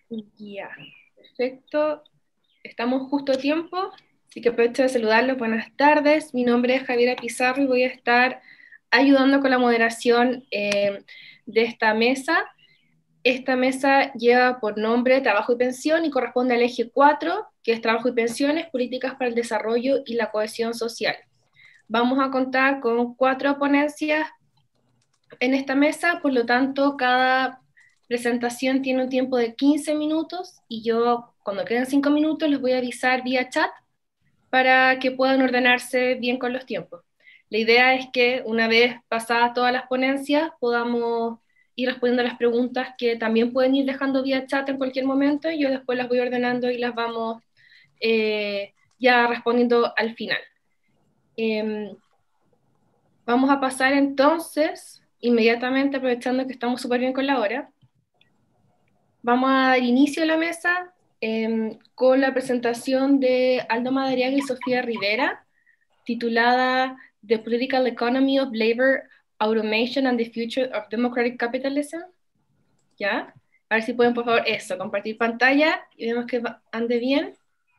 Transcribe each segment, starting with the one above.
Ya, perfecto. Estamos justo a tiempo, así que aprovecho de saludarlos. Buenas tardes. Mi nombre es Javiera Pizarro y voy a estar ayudando con la moderación de esta mesa. Esta mesa lleva por nombre Trabajo y Pensión y corresponde al eje 4, que es Trabajo y Pensiones, Políticas para el Desarrollo y la Cohesión Social. Vamos a contar con 4 ponencias en esta mesa, por lo tanto, cada presentación tiene un tiempo de 15 minutos y yo, cuando queden 5 minutos, les voy a avisar vía chat para que puedan ordenarse bien con los tiempos. La idea es que una vez pasadas todas las ponencias podamos ir respondiendo a las preguntas que también pueden ir dejando vía chat en cualquier momento y yo después las voy ordenando y las vamos ya respondiendo al final. Eh, Vamos a pasar entonces, inmediatamente, aprovechando que estamos súper bien con la hora, vamos a dar inicio a la mesa con la presentación de Aldo Madariaga y Sofía Rivera, titulada The Political Economy of Labor, Automation and the Future of Democratic Capitalism. ¿Ya? A ver si pueden, por favor, eso, compartir pantalla y vemos que ande bien.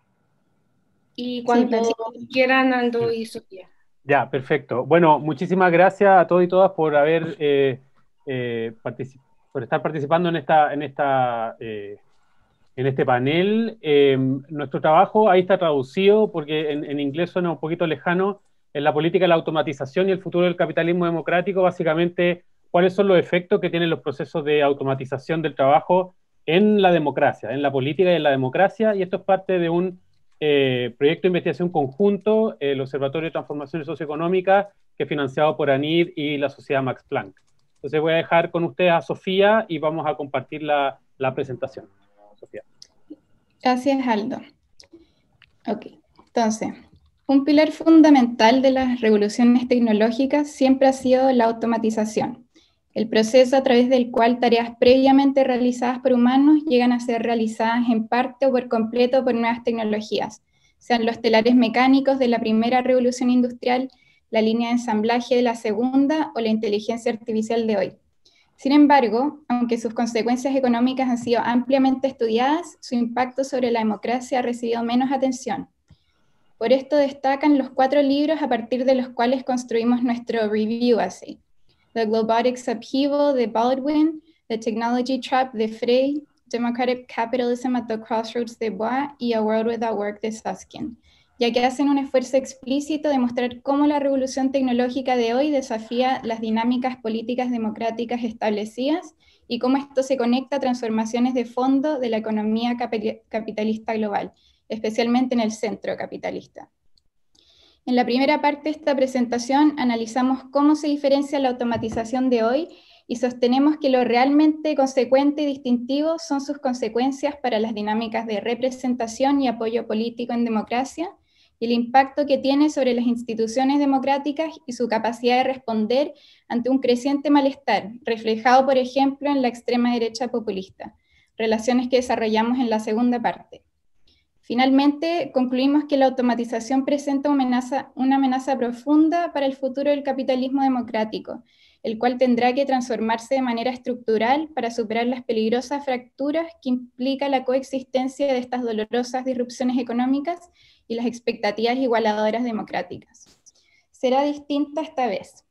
Y Sí, cuando perfecto. quieran, Aldo y Sofía. Ya, perfecto. Bueno, muchísimas gracias a todos y todas por haber por estar participando en este panel. Nuestro trabajo ahí está traducido porque en inglés suena un poquito lejano. En la política de la automatización y el futuro del capitalismo democrático, básicamente, cuáles son los efectos que tienen los procesos de automatización del trabajo en la democracia, en la política y en la democracia, y esto es parte de un proyecto de investigación conjunto, el Observatorio de Transformaciones Socioeconómicas, que es financiado por ANID y la Sociedad Max Planck. Entonces voy a dejar con ustedes a Sofía y vamos a compartir la presentación. Sofía. Gracias, Aldo. Ok, entonces, un pilar fundamental de las revoluciones tecnológicas siempre ha sido la automatización, el proceso a través del cual tareas previamente realizadas por humanos llegan a ser realizadas en parte o por completo por nuevas tecnologías, sean los telares mecánicos de la primera revolución industrial, la línea de ensamblaje de la segunda o la inteligencia artificial de hoy. Sin embargo, aunque sus consecuencias económicas han sido ampliamente estudiadas, su impacto sobre la democracia ha recibido menos atención. Por esto destacan los 4 libros a partir de los cuales construimos nuestro review essay: The Globotics Upheaval de Baldwin, The Technology Trap de Frey, Democratic Capitalism at the Crossroads de Bois y A World Without Work de Susskind, ya que hacen un esfuerzo explícito de mostrar cómo la revolución tecnológica de hoy desafía las dinámicas políticas democráticas establecidas y cómo esto se conecta a transformaciones de fondo de la economía capitalista global, especialmente en el centro capitalista. En la primera parte de esta presentación analizamos cómo se diferencia la automatización de hoy y sostenemos que lo realmente consecuente y distintivo son sus consecuencias para las dinámicas de representación y apoyo político en democracia y el impacto que tiene sobre las instituciones democráticas y su capacidad de responder ante un creciente malestar, reflejado, por ejemplo, en la extrema derecha populista, relaciones que desarrollamos en la segunda parte. Finalmente, concluimos que la automatización presenta una amenaza profunda para el futuro del capitalismo democrático, el cual tendrá que transformarse de manera estructural para superar las peligrosas fracturas que implica la coexistencia de estas dolorosas disrupciones económicas y las expectativas igualadoras democráticas. Será distinta esta vez.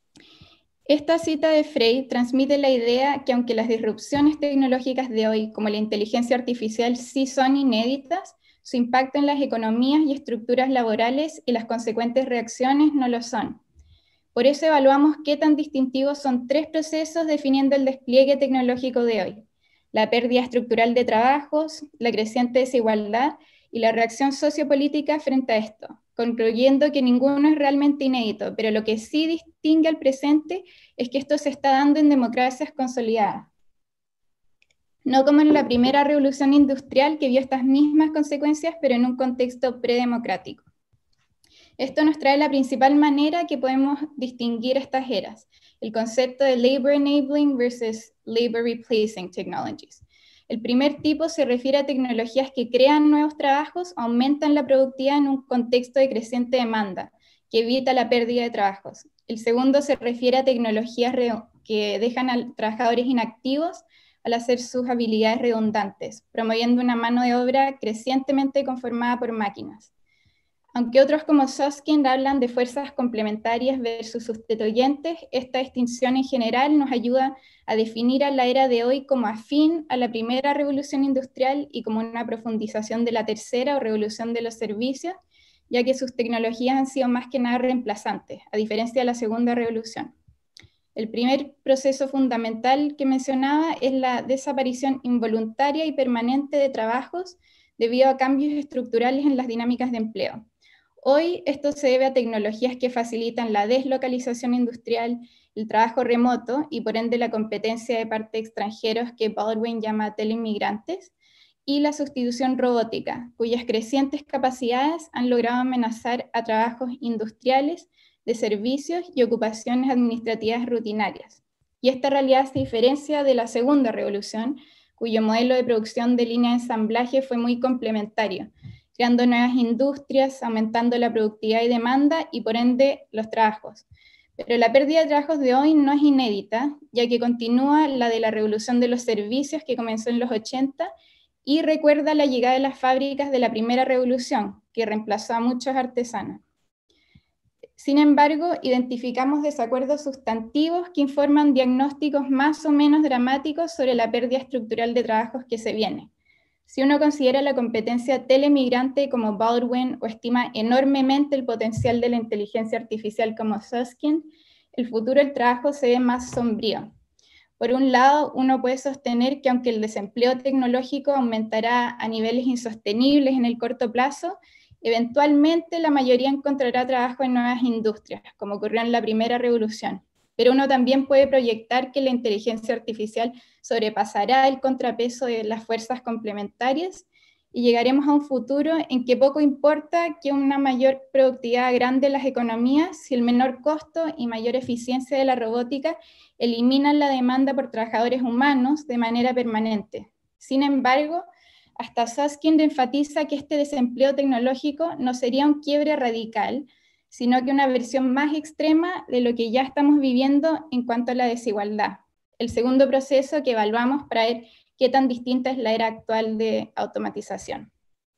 Esta cita de Frey transmite la idea que aunque las disrupciones tecnológicas de hoy, como la inteligencia artificial, sí son inéditas, su impacto en las economías y estructuras laborales y las consecuentes reacciones no lo son. Por eso evaluamos qué tan distintivos son 3 procesos definiendo el despliegue tecnológico de hoy: la pérdida estructural de trabajos, la creciente desigualdad y la reacción sociopolítica frente a esto, concluyendo que ninguno es realmente inédito, pero lo que sí distingue al presente es que esto se está dando en democracias consolidadas, no como en la primera revolución industrial que vio estas mismas consecuencias, pero en un contexto predemocrático. Esto nos trae la principal manera que podemos distinguir estas eras, el concepto de Labor Enabling versus Labor Replacing Technologies. El primer tipo se refiere a tecnologías que crean nuevos trabajos, aumentan la productividad en un contexto de creciente demanda, que evita la pérdida de trabajos. El segundo se refiere a tecnologías que dejan a trabajadores inactivos, al hacer sus habilidades redundantes, promoviendo una mano de obra crecientemente conformada por máquinas. Aunque otros como Susskind hablan de fuerzas complementarias versus sustituyentes, esta distinción en general nos ayuda a definir a la era de hoy como afín a la primera revolución industrial y como una profundización de la tercera o revolución de los servicios, ya que sus tecnologías han sido más que nada reemplazantes, a diferencia de la segunda revolución. El primer proceso fundamental que mencionaba es la desaparición involuntaria y permanente de trabajos debido a cambios estructurales en las dinámicas de empleo. Hoy esto se debe a tecnologías que facilitan la deslocalización industrial, el trabajo remoto y por ende la competencia de parte de extranjeros que Baldwin llama teleinmigrantes, y la sustitución robótica, cuyas crecientes capacidades han logrado amenazar a trabajos industriales, de servicios y ocupaciones administrativas rutinarias. Y esta realidad se diferencia de la segunda revolución, cuyo modelo de producción de línea de ensamblaje fue muy complementario, creando nuevas industrias, aumentando la productividad y demanda y por ende los trabajos. Pero la pérdida de trabajos de hoy no es inédita, ya que continúa la de la revolución de los servicios que comenzó en los 80 y recuerda la llegada de las fábricas de la primera revolución, que reemplazó a muchos artesanos. Sin embargo, identificamos desacuerdos sustantivos que informan diagnósticos más o menos dramáticos sobre la pérdida estructural de trabajos que se viene. Si uno considera la competencia telemigrante como Baldwin o estima enormemente el potencial de la inteligencia artificial como Susskind, el futuro del trabajo se ve más sombrío. Por un lado, uno puede sostener que aunque el desempleo tecnológico aumentará a niveles insostenibles en el corto plazo, eventualmente la mayoría encontrará trabajo en nuevas industrias, como ocurrió en la primera revolución. Pero uno también puede proyectar que la inteligencia artificial sobrepasará el contrapeso de las fuerzas complementarias y llegaremos a un futuro en que poco importa que una mayor productividad agrande las economías si el menor costo y mayor eficiencia de la robótica eliminan la demanda por trabajadores humanos de manera permanente. Sin embargo, hasta Susskind enfatiza que este desempleo tecnológico no sería un quiebre radical, sino que una versión más extrema de lo que ya estamos viviendo en cuanto a la desigualdad. El segundo proceso que evaluamos para ver qué tan distinta es la era actual de automatización.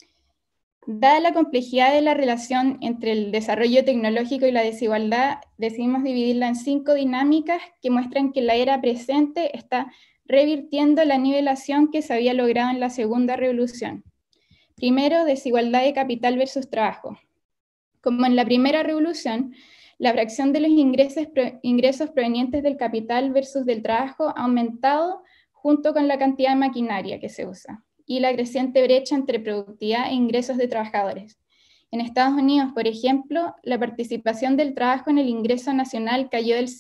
Dada la complejidad de la relación entre el desarrollo tecnológico y la desigualdad, decidimos dividirla en 5 dinámicas que muestran que la era presente está revirtiendo la nivelación que se había logrado en la segunda revolución. Primero, desigualdad de capital versus trabajo. Como en la primera revolución, la fracción de los ingresos provenientes del capital versus del trabajo ha aumentado junto con la cantidad de maquinaria que se usa y la creciente brecha entre productividad e ingresos de trabajadores. En Estados Unidos, por ejemplo, la participación del trabajo en el ingreso nacional cayó del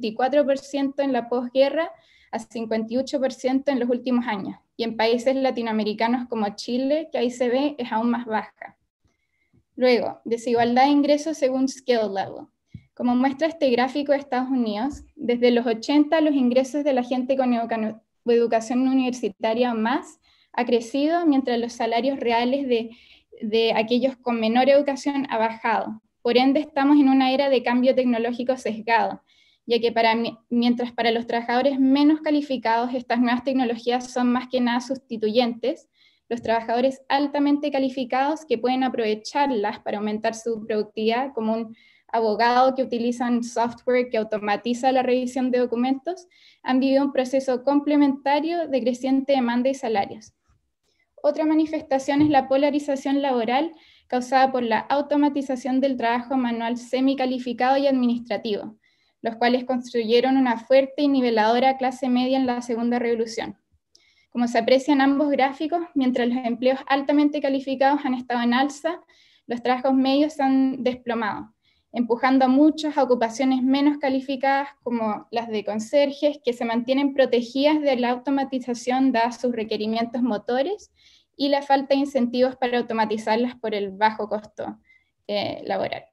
64% en la posguerra a 58% en los últimos años, y en países latinoamericanos como Chile, que ahí se ve, es aún más baja. Luego, desigualdad de ingresos según skill level. Como muestra este gráfico de Estados Unidos, desde los 80 los ingresos de la gente con educación universitaria más ha crecido, mientras los salarios reales de aquellos con menor educación ha bajado. Por ende, estamos en una era de cambio tecnológico sesgado, ya que mientras para los trabajadores menos calificados estas nuevas tecnologías son más que nada sustituyentes, los trabajadores altamente calificados que pueden aprovecharlas para aumentar su productividad, como un abogado que utiliza un software que automatiza la revisión de documentos, han vivido un proceso complementario de creciente demanda y salarios. Otra manifestación es la polarización laboral causada por la automatización del trabajo manual semicalificado y administrativo, los cuales construyeron una fuerte y niveladora clase media en la segunda revolución. Como se aprecia en ambos gráficos, mientras los empleos altamente calificados han estado en alza, los trabajos medios se han desplomado, empujando a muchos a ocupaciones menos calificadas como las de conserjes, que se mantienen protegidas de la automatización dadas sus requerimientos motores y la falta de incentivos para automatizarlas por el bajo costo laboral.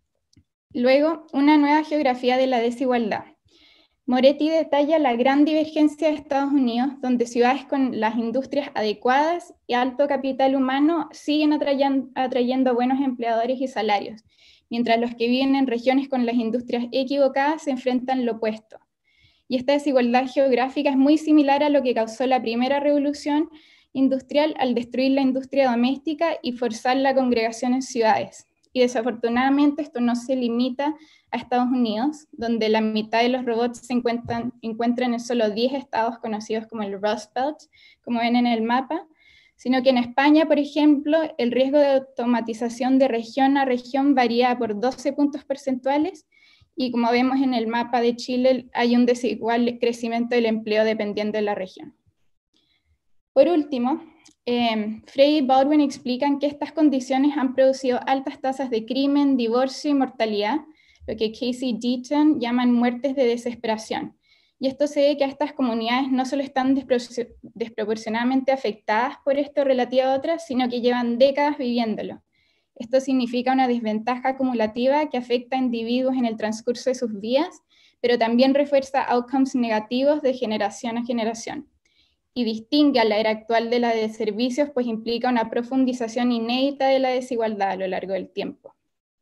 Luego, una nueva geografía de la desigualdad. Moretti detalla la gran divergencia de Estados Unidos, donde ciudades con las industrias adecuadas y alto capital humano siguen atrayendo buenos empleadores y salarios, mientras los que viven en regiones con las industrias equivocadas se enfrentan lo opuesto. y esta desigualdad geográfica es muy similar a lo que causó la primera revolución industrial al destruir la industria doméstica y forzar la congregación en ciudades. Y desafortunadamente esto no se limita a Estados Unidos, donde la mitad de los robots se encuentran en solo 10 estados conocidos como el Rust Belt, como ven en el mapa, sino que en España, por ejemplo, el riesgo de automatización de región a región varía por 12 puntos porcentuales, y como vemos en el mapa de Chile, hay un desigual crecimiento del empleo dependiendo de la región. Por último, Frey y Baldwin explican que estas condiciones han producido altas tasas de crimen, divorcio y mortalidad, lo que Casey Deaton llaman muertes de desesperación. Y esto se debe que a estas comunidades no solo están desproporcionadamente afectadas por esto relativo a otras, sino que llevan décadas viviéndolo. Esto significa una desventaja acumulativa que afecta a individuos en el transcurso de sus vidas, pero también refuerza outcomes negativos de generación a generación. Y distingue a la era actual de la de servicios, pues implica una profundización inédita de la desigualdad a lo largo del tiempo.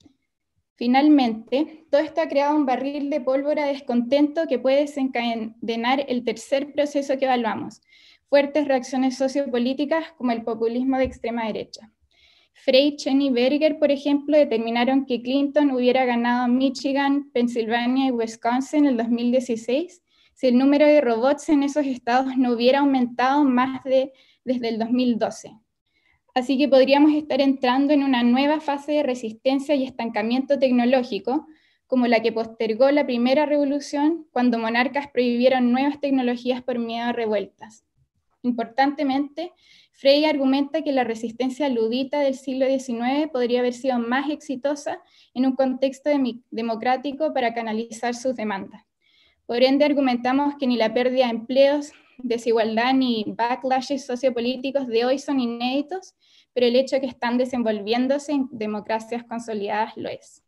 Finalmente, todo esto ha creado un barril de pólvora de descontento que puede desencadenar el tercer proceso que evaluamos, fuertes reacciones sociopolíticas como el populismo de extrema derecha. Frey, Chen y Berger, por ejemplo, determinaron que Clinton hubiera ganado Michigan, Pensilvania y Wisconsin en el 2016 si el número de robots en esos estados no hubiera aumentado más desde el 2012. Así que podríamos estar entrando en una nueva fase de resistencia y estancamiento tecnológico, como la que postergó la primera revolución, cuando monarcas prohibieron nuevas tecnologías por miedo a revueltas. Importantemente, Frey argumenta que la resistencia ludita del siglo XIX podría haber sido más exitosa en un contexto democrático para canalizar sus demandas. Por ende, argumentamos que ni la pérdida de empleos, desigualdad ni backlashes sociopolíticos de hoy son inéditos, pero el hecho de que están desenvolviéndose en democracias consolidadas lo es.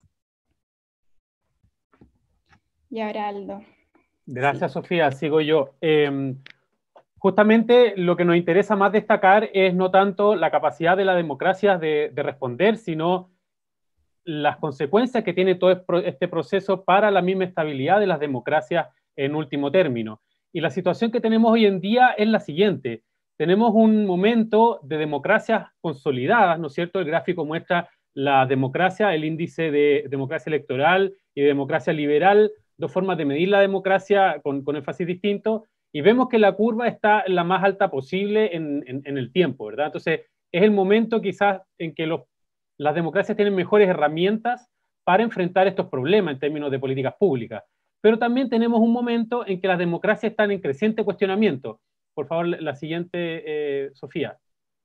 Y ahora Aldo. Gracias, Sofía. Sigo yo. Justamente lo que nos interesa más destacar es no tanto la capacidad de la democracia de responder, sino las consecuencias que tiene todo este proceso para la misma estabilidad de las democracias en último término. Y la situación que tenemos hoy en día es la siguiente. Tenemos un momento de democracias consolidadas, ¿no es cierto? El gráfico muestra la democracia, el índice de democracia electoral y de democracia liberal, dos formas de medir la democracia con énfasis distinto, y vemos que la curva está la más alta posible en el tiempo, ¿verdad? Entonces, es el momento quizás en que las democracias tienen mejores herramientas para enfrentar estos problemas en términos de políticas públicas. Pero también tenemos un momento en que las democracias están en creciente cuestionamiento. Por favor, la siguiente, Sofía.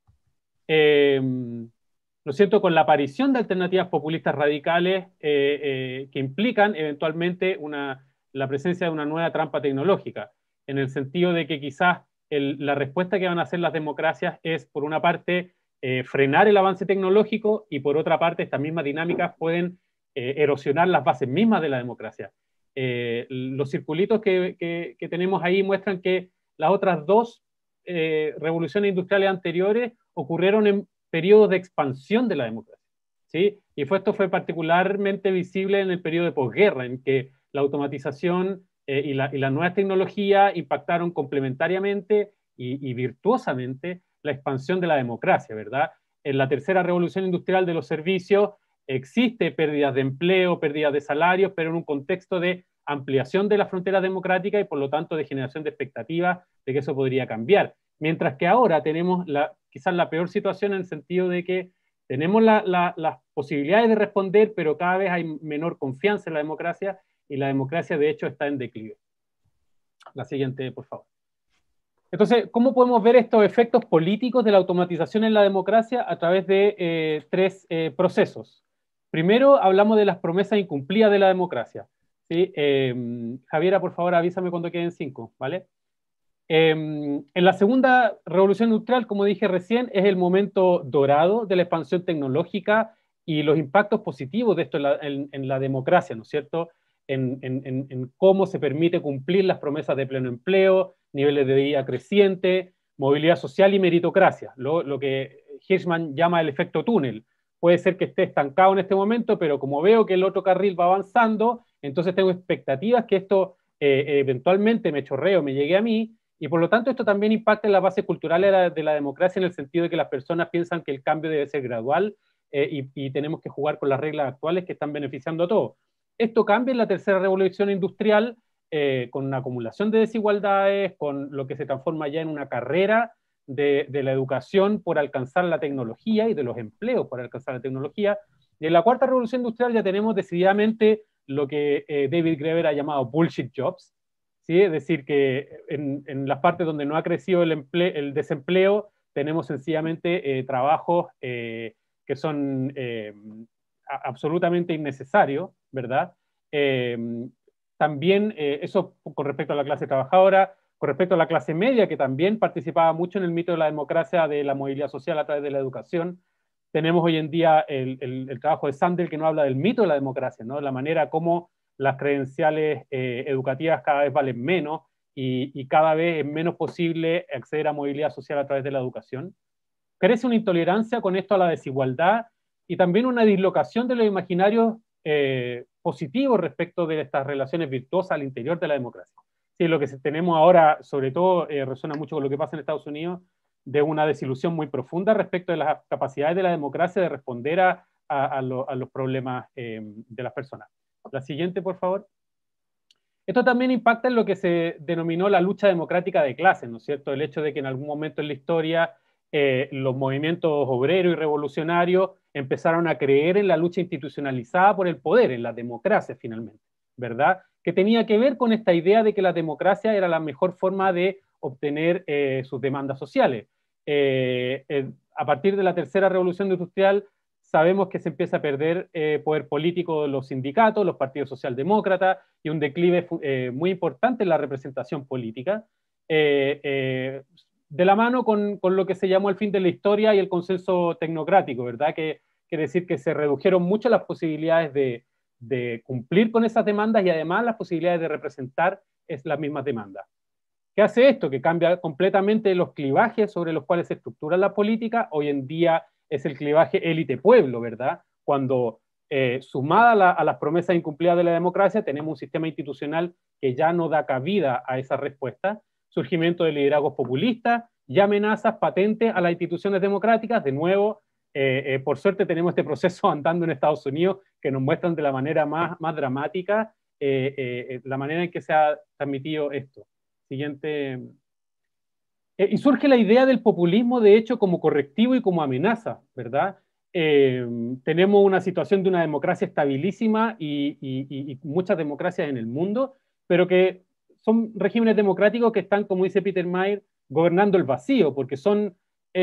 ¿No es cierto? Con la aparición de alternativas populistas radicales que implican eventualmente la presencia de una nueva trampa tecnológica, en el sentido de que quizás la respuesta que van a hacer las democracias es, por una parte, frenar el avance tecnológico, y por otra parte, estas mismas dinámicas pueden erosionar las bases mismas de la democracia. Los circulitos que tenemos ahí muestran que las otras dos revoluciones industriales anteriores ocurrieron en periodos de expansión de la democracia, ¿sí? Y esto fue particularmente visible en el periodo de posguerra, en que la automatización y las nuevas tecnologías impactaron complementariamente y virtuosamente la expansión de la democracia, ¿verdad? En la tercera revolución industrial de los servicios existe pérdidas de empleo, pérdidas de salarios, pero en un contexto de ampliación de las fronteras democráticas y por lo tanto de generación de expectativas de que eso podría cambiar. Mientras que ahora tenemos quizás la peor situación en el sentido de que tenemos las posibilidades de responder, pero cada vez hay menor confianza en la democracia y la democracia de hecho está en declive. La siguiente, por favor. Entonces, ¿cómo podemos ver estos efectos políticos de la automatización en la democracia? A través de tres procesos. Primero, hablamos de las promesas incumplidas de la democracia, ¿sí? Javiera, por favor, avísame cuando queden 5, ¿vale? En la segunda revolución industrial, como dije recién, es el momento dorado de la expansión tecnológica y los impactos positivos de esto en la democracia, ¿no es cierto? En cómo se permite cumplir las promesas de pleno empleo, niveles de vida creciente, movilidad social y meritocracia, lo que Hirschman llama el efecto túnel. Puede ser que esté estancado en este momento, pero como veo que el otro carril va avanzando, entonces tengo expectativas que esto eventualmente me chorreo, me llegue a mí, y por lo tanto esto también impacta en la base cultural de la democracia, en el sentido de que las personas piensan que el cambio debe ser gradual, y tenemos que jugar con las reglas actuales que están beneficiando a todos. Esto cambia en la tercera revolución industrial, con una acumulación de desigualdades, con lo que se transforma ya en una carrera de la educación por alcanzar la tecnología y de los empleos por alcanzar la tecnología. Y en la cuarta revolución industrial ya tenemos decididamente lo que David Graeber ha llamado bullshit jobs, ¿sí? Es decir, que en las partes donde no ha crecido el desempleo, tenemos sencillamente trabajos que son absolutamente innecesarios, ¿verdad? También eso con respecto a la clase trabajadora. Con respecto a la clase media, que también participaba mucho en el mito de la democracia, de la movilidad social a través de la educación, tenemos hoy en día el trabajo de Sandel, que nos habla del mito de la democracia, ¿no? La manera como las credenciales educativas cada vez valen menos, y cada vez es menos posible acceder a movilidad social a través de la educación. Crece una intolerancia con esto a la desigualdad, y también una dislocación de los imaginarios positivos respecto de estas relaciones virtuosas al interior de la democracia. Sí, lo que tenemos ahora, sobre todo, resuena mucho con lo que pasa en Estados Unidos, de una desilusión muy profunda respecto de las capacidades de la democracia de responder a los problemas de las personas. La siguiente, por favor. Esto también impacta en lo que se denominó la lucha democrática de clases, ¿no es cierto? El hecho de que en algún momento en la historia los movimientos obreros y revolucionarios empezaron a creer en la lucha institucionalizada por el poder, en la democracia finalmente, ¿verdad? Que tenía que ver con esta idea de que la democracia era la mejor forma de obtener sus demandas sociales. A partir de la tercera revolución industrial, sabemos que se empieza a perder poder político de los sindicatos, los partidos socialdemócratas, y un declive muy importante en la representación política, de la mano con lo que se llamó el fin de la historia y el consenso tecnocrático, ¿verdad? Que quiere decir que se redujeron mucho las posibilidades de cumplir con esas demandas, y además las posibilidades de representar las mismas demandas. ¿Qué hace esto? Que cambia completamente los clivajes sobre los cuales se estructura la política. Hoy en día es el clivaje élite-pueblo, ¿verdad? Cuando sumada a las promesas incumplidas de la democracia, tenemos un sistema institucional que ya no da cabida a esa respuesta, surgimiento de liderazgos populistas y amenazas patentes a las instituciones democráticas. De nuevo, por suerte tenemos este proceso andando en Estados Unidos, que nos muestran de la manera más dramática la manera en que se ha transmitido esto. Siguiente. Y surge la idea del populismo, de hecho, como correctivo y como amenaza, ¿verdad? Tenemos una situación de una democracia estabilísima y muchas democracias en el mundo, pero que son regímenes democráticos que están, como dice Peter Mayer, gobernando el vacío, porque son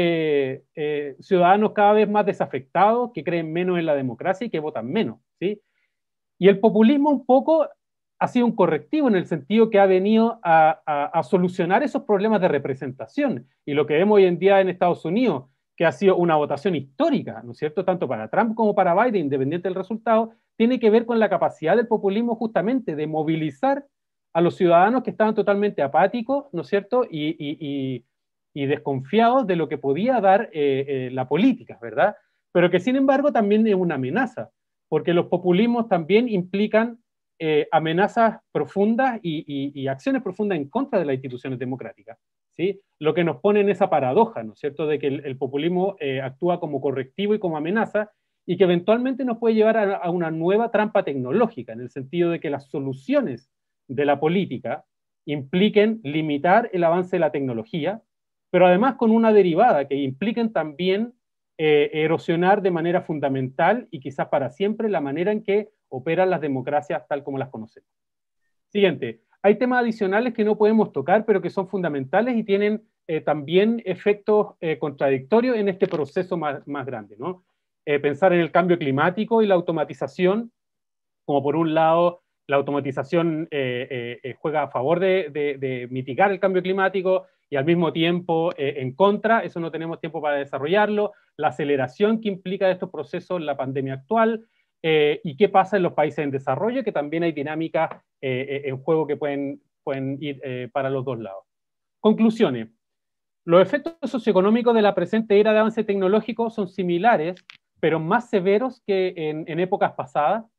ciudadanos cada vez más desafectados, que creen menos en la democracia y que votan menos, ¿sí? Y el populismo un poco ha sido un correctivo, en el sentido que ha venido a solucionar esos problemas de representación. Y lo que vemos hoy en día en Estados Unidos, que ha sido una votación histórica, ¿no es cierto?, tanto para Trump como para Biden, independiente del resultado, tiene que ver con la capacidad del populismo justamente de movilizar a los ciudadanos que estaban totalmente apáticos, ¿no es cierto?, y desconfiados de lo que podía dar la política, ¿verdad? Pero que sin embargo también es una amenaza, porque los populismos también implican amenazas profundas y acciones profundas en contra de las instituciones democráticas, ¿sí? Lo que nos pone en esa paradoja, ¿no es cierto?, de que el populismo actúa como correctivo y como amenaza, y que eventualmente nos puede llevar a una nueva trampa tecnológica, en el sentido de que las soluciones de la política impliquen limitar el avance de la tecnología, pero además con una derivada que impliquen también erosionar de manera fundamental y quizás para siempre la manera en que operan las democracias tal como las conocemos. Siguiente. Hay temas adicionales que no podemos tocar, pero que son fundamentales y tienen también efectos contradictorios en este proceso más grande, ¿no? Pensar en el cambio climático y la automatización, como por un lado la automatización juega a favor de mitigar el cambio climático, y al mismo tiempo en contra, eso no tenemos tiempo para desarrollarlo, la aceleración que implica estos procesos en la pandemia actual, y qué pasa en los países en desarrollo, que también hay dinámicas en juego que pueden ir para los dos lados. Conclusiones. Los efectos socioeconómicos de la presente era de avance tecnológico son similares, pero más severos que en épocas pasadas.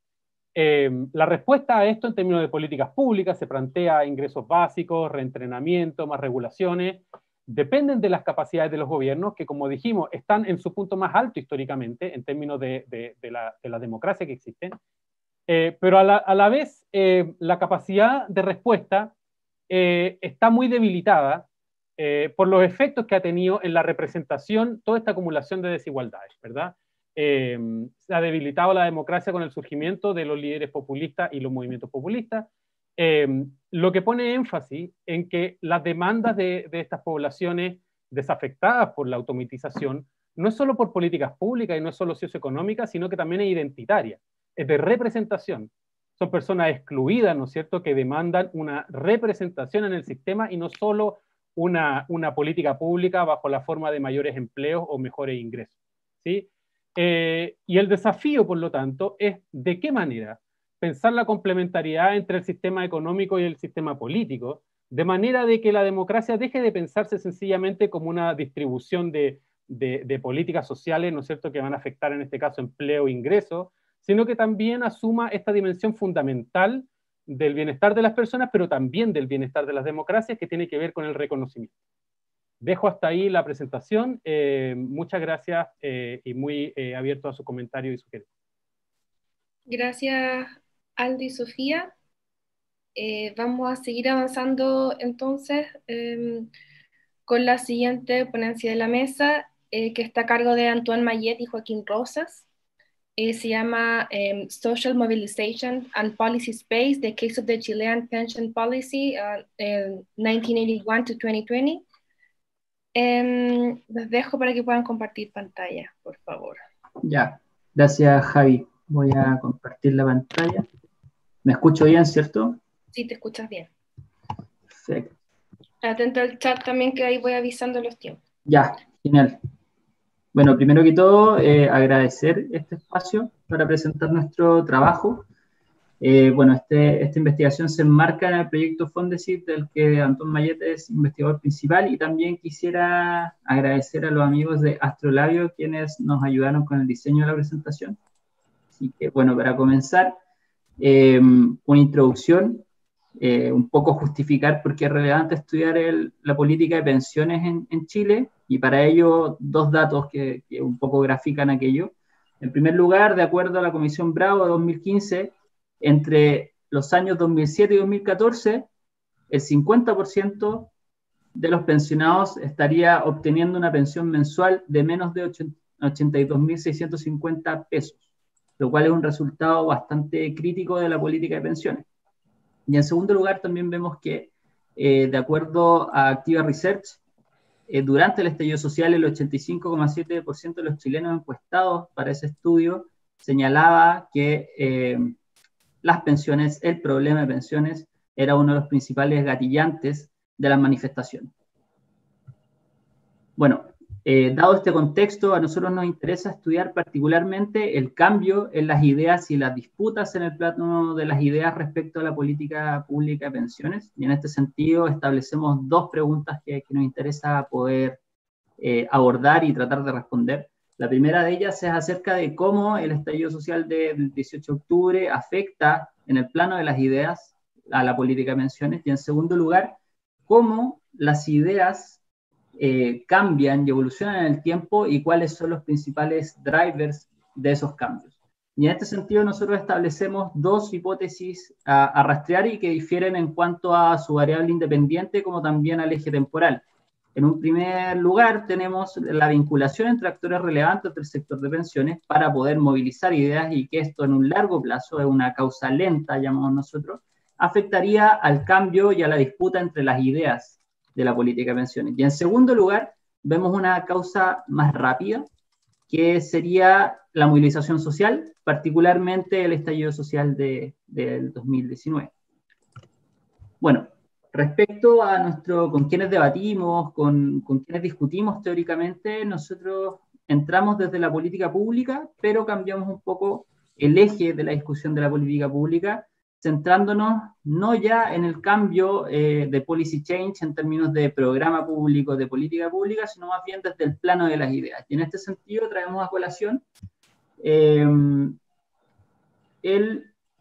La respuesta a esto en términos de políticas públicas se plantea ingresos básicos, reentrenamiento, más regulaciones, dependen de las capacidades de los gobiernos, que como dijimos, están en su punto más alto históricamente en términos de la democracia que existe, pero a la vez la capacidad de respuesta está muy debilitada por los efectos que ha tenido en la representación toda esta acumulación de desigualdades, ¿verdad? Se ha debilitado la democracia con el surgimiento de los líderes populistas y los movimientos populistas, lo que pone énfasis en que las demandas de estas poblaciones desafectadas por la automatización no es solo por políticas públicas y no es solo socioeconómicas, sino que también es identitaria, es de representación. Son personas excluidas, ¿no es cierto?, que demandan una representación en el sistema y no solo una política pública bajo la forma de mayores empleos o mejores ingresos, ¿sí? Y el desafío, por lo tanto, es de qué manera pensar la complementariedad entre el sistema económico y el sistema político, de manera de que la democracia deje de pensarse sencillamente como una distribución de políticas sociales, ¿no es cierto?, que van a afectar en este caso empleo e ingresos, sino que también asuma esta dimensión fundamental del bienestar de las personas, pero también del bienestar de las democracias, que tiene que ver con el reconocimiento. Dejo hasta ahí la presentación. Muchas gracias y muy abierto a sus comentarios y sugerencias. Gracias, Aldo y Sofía. Vamos a seguir avanzando entonces con la siguiente ponencia de la mesa, que está a cargo de Antoine Mayet y Joaquín Rosas. Se llama Social Mobilization and Policy Space, The Case of the Chilean Pension Policy, 1981 to 2020. Los dejo para que puedan compartir pantalla, por favor. Ya, gracias Javi. Voy a compartir la pantalla. ¿Me escucho bien, cierto? Sí, te escuchas bien. Perfecto. Atento al chat también, que ahí voy avisando los tiempos. Ya, genial. Bueno, primero que todo, agradecer este espacio para presentar nuestro trabajo. Bueno, esta investigación se enmarca en el proyecto Fondesit, del que Antón Mayet es investigador principal, y también quisiera agradecer a los amigos de Astrolabio, quienes nos ayudaron con el diseño de la presentación. Así que, bueno, para comenzar, una introducción, un poco justificar por qué es relevante estudiar la política de pensiones en Chile, y para ello dos datos que un poco grafican aquello. En primer lugar, de acuerdo a la Comisión Bravo de 2015, entre los años 2007 y 2014, el 50% de los pensionados estaría obteniendo una pensión mensual de menos de 82.650 pesos, lo cual es un resultado bastante crítico de la política de pensiones. Y en segundo lugar, también vemos que, de acuerdo a Activa Research, durante el estallido social, el 85,7% de los chilenos encuestados para ese estudio señalaba que las pensiones, el problema de pensiones, era uno de los principales gatillantes de las manifestaciones. Bueno, dado este contexto, a nosotros nos interesa estudiar particularmente el cambio en las ideas y las disputas en el plano de las ideas respecto a la política pública de pensiones, y en este sentido establecemos dos preguntas que nos interesa poder abordar y tratar de responder. La primera de ellas es acerca de cómo el estallido social del 18 de octubre afecta en el plano de las ideas a la política de pensiones, y en segundo lugar, cómo las ideas cambian y evolucionan en el tiempo y cuáles son los principales drivers de esos cambios. Y en este sentido nosotros establecemos dos hipótesis a rastrear y que difieren en cuanto a su variable independiente como también al eje temporal. En un primer lugar tenemos la vinculación entre actores relevantes del sector de pensiones para poder movilizar ideas, y que esto en un largo plazo, es una causa lenta, llamamos nosotros, afectaría al cambio y a la disputa entre las ideas de la política de pensiones. Y en segundo lugar, vemos una causa más rápida, que sería la movilización social, particularmente el estallido social del 2019. Bueno, respecto a con quienes debatimos, con quienes discutimos teóricamente, nosotros entramos desde la política pública, pero cambiamos un poco el eje de la discusión de la política pública, centrándonos no ya en el cambio de policy change en términos de programa público, de política pública, sino más bien desde el plano de las ideas. Y en este sentido traemos a colación el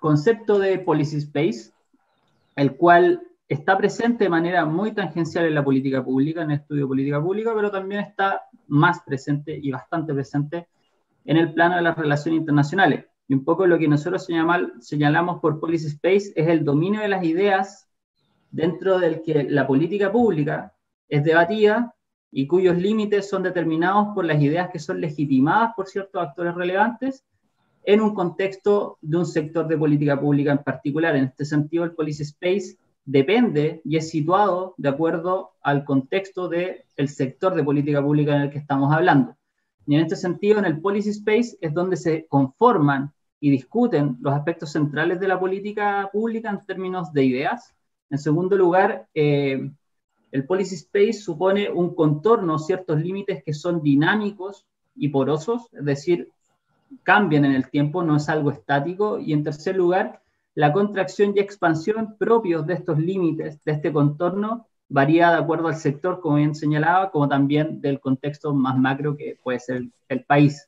concepto de policy space, el cual está presente de manera muy tangencial en la política pública, en el estudio de política pública, pero también está más presente y bastante presente en el plano de las relaciones internacionales. Y un poco lo que nosotros señalamos por policy space es el dominio de las ideas dentro del que la política pública es debatida y cuyos límites son determinados por las ideas que son legitimadas por ciertos actores relevantes en un contexto de un sector de política pública en particular. En este sentido, el policy space depende y es situado de acuerdo al contexto del sector de política pública en el que estamos hablando. Y en este sentido, en el policy space es donde se conforman y discuten los aspectos centrales de la política pública en términos de ideas. En segundo lugar, el policy space supone un contorno, ciertos límites que son dinámicos y porosos, es decir, cambian en el tiempo, no es algo estático. Y en tercer lugar, la contracción y expansión propios de estos límites, de este contorno, varía de acuerdo al sector, como bien señalaba, como también del contexto más macro que puede ser el país.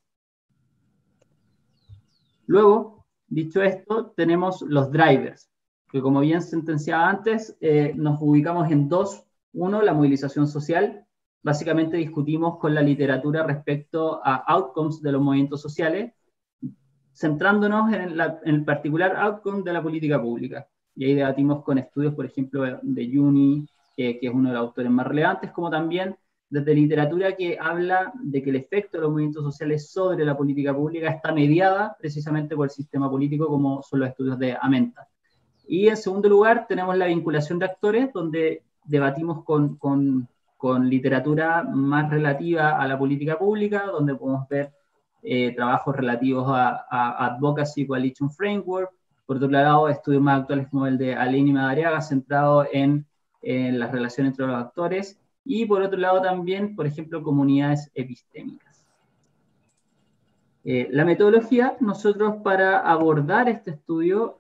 Luego, dicho esto, tenemos los drivers, que como bien sentenciaba antes, nos ubicamos en dos. Uno, la movilización social. Básicamente discutimos con la literatura respecto a outcomes de los movimientos sociales, centrándonos en el particular outcome de la política pública. Y ahí debatimos con estudios, por ejemplo, de Juni, que es uno de los autores más relevantes, como también desde literatura que habla de que el efecto de los movimientos sociales sobre la política pública está mediada precisamente por el sistema político, como son los estudios de Amenta. Y en segundo lugar tenemos la vinculación de actores, donde debatimos con literatura más relativa a la política pública, donde podemos ver trabajos relativos a Advocacy Coalition Framework. Por otro lado, estudios más actuales como el de Alain y Madariaga, centrado en las relaciones entre los actores. Y por otro lado también, por ejemplo, comunidades epistémicas. La metodología, nosotros para abordar este estudio,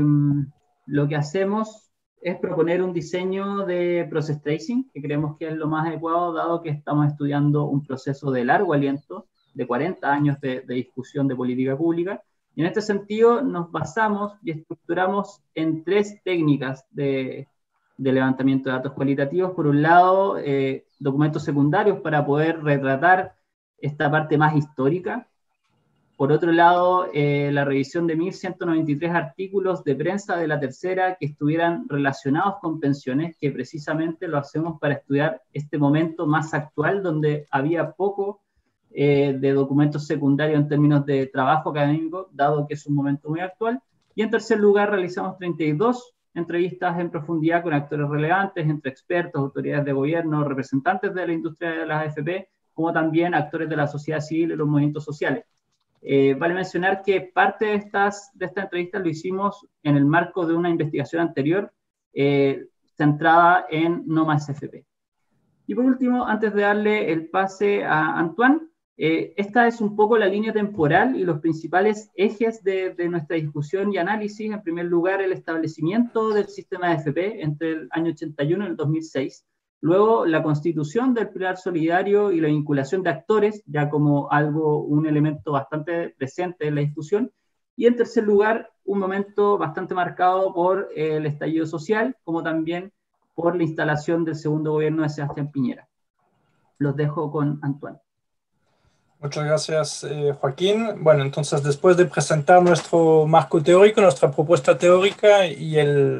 lo que hacemos es proponer un diseño de process tracing, que creemos que es lo más adecuado, dado que estamos estudiando un proceso de largo aliento, de 40 años de discusión de política pública, y en este sentido nos basamos y estructuramos en tres técnicas de levantamiento de datos cualitativos. Por un lado, documentos secundarios para poder retratar esta parte más histórica. Por otro lado, la revisión de 1.193 artículos de prensa de la tercera que estuvieran relacionados con pensiones, que precisamente lo hacemos para estudiar este momento más actual, donde había poco de documentos secundarios en términos de trabajo académico, dado que es un momento muy actual. Y en tercer lugar, realizamos 32 entrevistas en profundidad con actores relevantes, entre expertos, autoridades de gobierno, representantes de la industria de las AFP, como también actores de la sociedad civil y los movimientos sociales. Vale mencionar que parte de esta entrevista lo hicimos en el marco de una investigación anterior centrada en no más FP. Y por último, antes de darle el pase a Antoine, esta es un poco la línea temporal y los principales ejes de nuestra discusión y análisis. En primer lugar, el establecimiento del sistema de AFP entre el año 81 y el 2006. Luego, la constitución del pilar solidario y la vinculación de actores, ya como un elemento bastante presente en la discusión. Y en tercer lugar, un momento bastante marcado por el estallido social, como también por la instalación del segundo gobierno de Sebastián Piñera. Los dejo con Antoine. Muchas gracias, Joaquín. Bueno, entonces después de presentar nuestro marco teórico, nuestra propuesta teórica y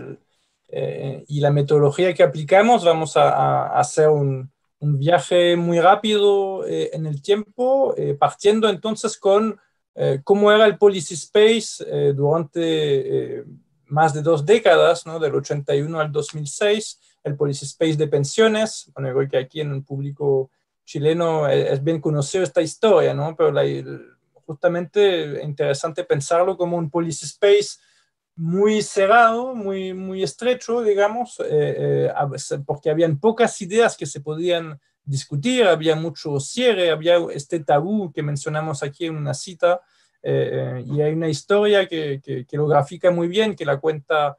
la metodología que aplicamos, vamos a hacer un viaje muy rápido en el tiempo, partiendo entonces con cómo era el policy space durante más de 2 décadas, ¿no? Del 81 al 2006, el policy space de pensiones. Bueno, creo que aquí en el público chileno es bien conocido esta historia, ¿no? Pero justamente interesante pensarlo como un policy space muy cerrado, muy estrecho, digamos, porque habían pocas ideas que se podían discutir, había mucho cierre, había este tabú que mencionamos aquí en una cita, y hay una historia que lo grafica muy bien, que la cuenta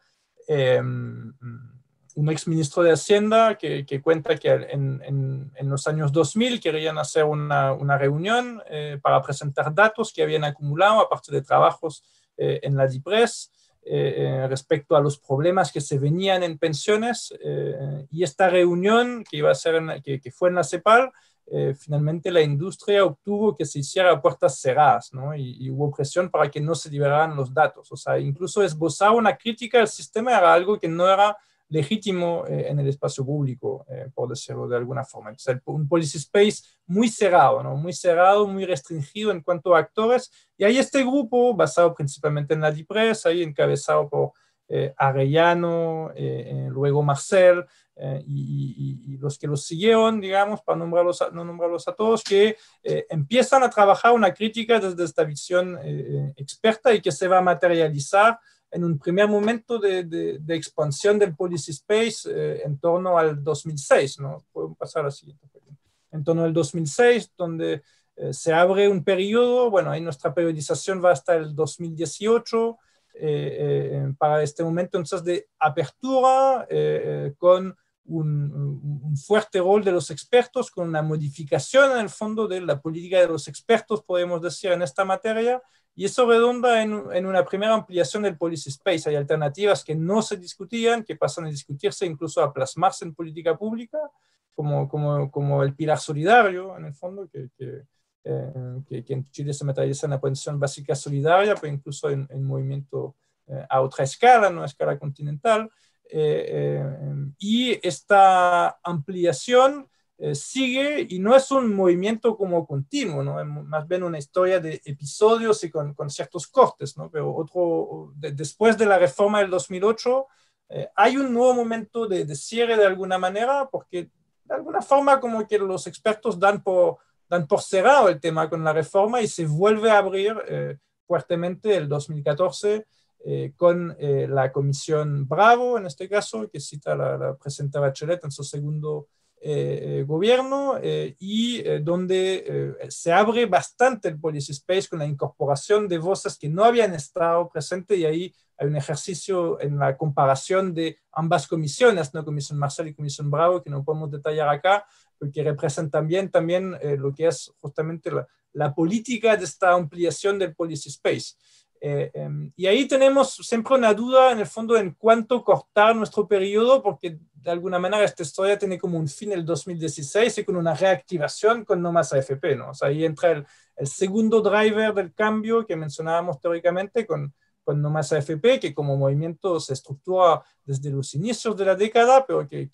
un exministro de Hacienda que cuenta que en los años 2000 querían hacer una reunión para presentar datos que habían acumulado a partir de trabajos en la DIPRES, respecto a los problemas que se venían en pensiones, y esta reunión que iba a ser que fue en la CEPAL, finalmente la industria obtuvo que se hiciera a puertas cerradas, ¿no? Y hubo presión para que no se liberaran los datos. O sea, incluso esbozar una crítica al sistema era algo que no era legítimo en el espacio público, por decirlo de alguna forma. Entonces, un policy space muy cerrado, ¿no? Muy cerrado, muy restringido en cuanto a actores. Y hay este grupo, basado principalmente en la DIPRES, ahí encabezado por Arellano, luego Marcel, y los que los siguieron, digamos, para no nombrarlos a todos, que empiezan a trabajar una crítica desde esta visión experta y que se va a materializar en un primer momento de expansión del policy space en torno al 2006, ¿no? Podemos pasar a la siguiente. En torno al 2006, donde se abre un periodo, bueno, ahí nuestra periodización va hasta el 2018, para este momento entonces de apertura, con un fuerte rol de los expertos, con una modificación en el fondo de la política de los expertos, podemos decir, en esta materia, y eso redunda en una primera ampliación del policy space. Hay alternativas que no se discutían, que pasan a discutirse, incluso a plasmarse en política pública, como el pilar solidario, en el fondo, que en Chile se materializa en la pensión básica solidaria, pero incluso en movimiento a otra escala, no a escala continental. Y esta ampliación sigue, y no es un movimiento como continuo, ¿no? Es más bien una historia de episodios y con ciertos cortes, ¿no? Pero después de la reforma del 2008, hay un nuevo momento de cierre de alguna manera, porque de alguna forma como que los expertos dan por cerrado el tema con la reforma y se vuelve a abrir fuertemente el 2014 con la Comisión Bravo, en este caso, que cita la presidenta Bachelet en su segundo gobierno, y donde se abre bastante el policy space con la incorporación de voces que no habían estado presentes, y ahí hay un ejercicio en la comparación de ambas comisiones, ¿no? Comisión Marcel y Comisión Bravo, que no podemos detallar acá, porque representan también lo que es justamente la política de esta ampliación del policy space. Y ahí tenemos siempre una duda en el fondo en cuánto cortar nuestro periodo, porque de alguna manera esta historia tiene como un fin el 2016 y con una reactivación con No Más AFP, ¿no? O sea, ahí entra el segundo driver del cambio que mencionábamos teóricamente con No Más AFP, que como movimiento se estructura desde los inicios de la década, pero que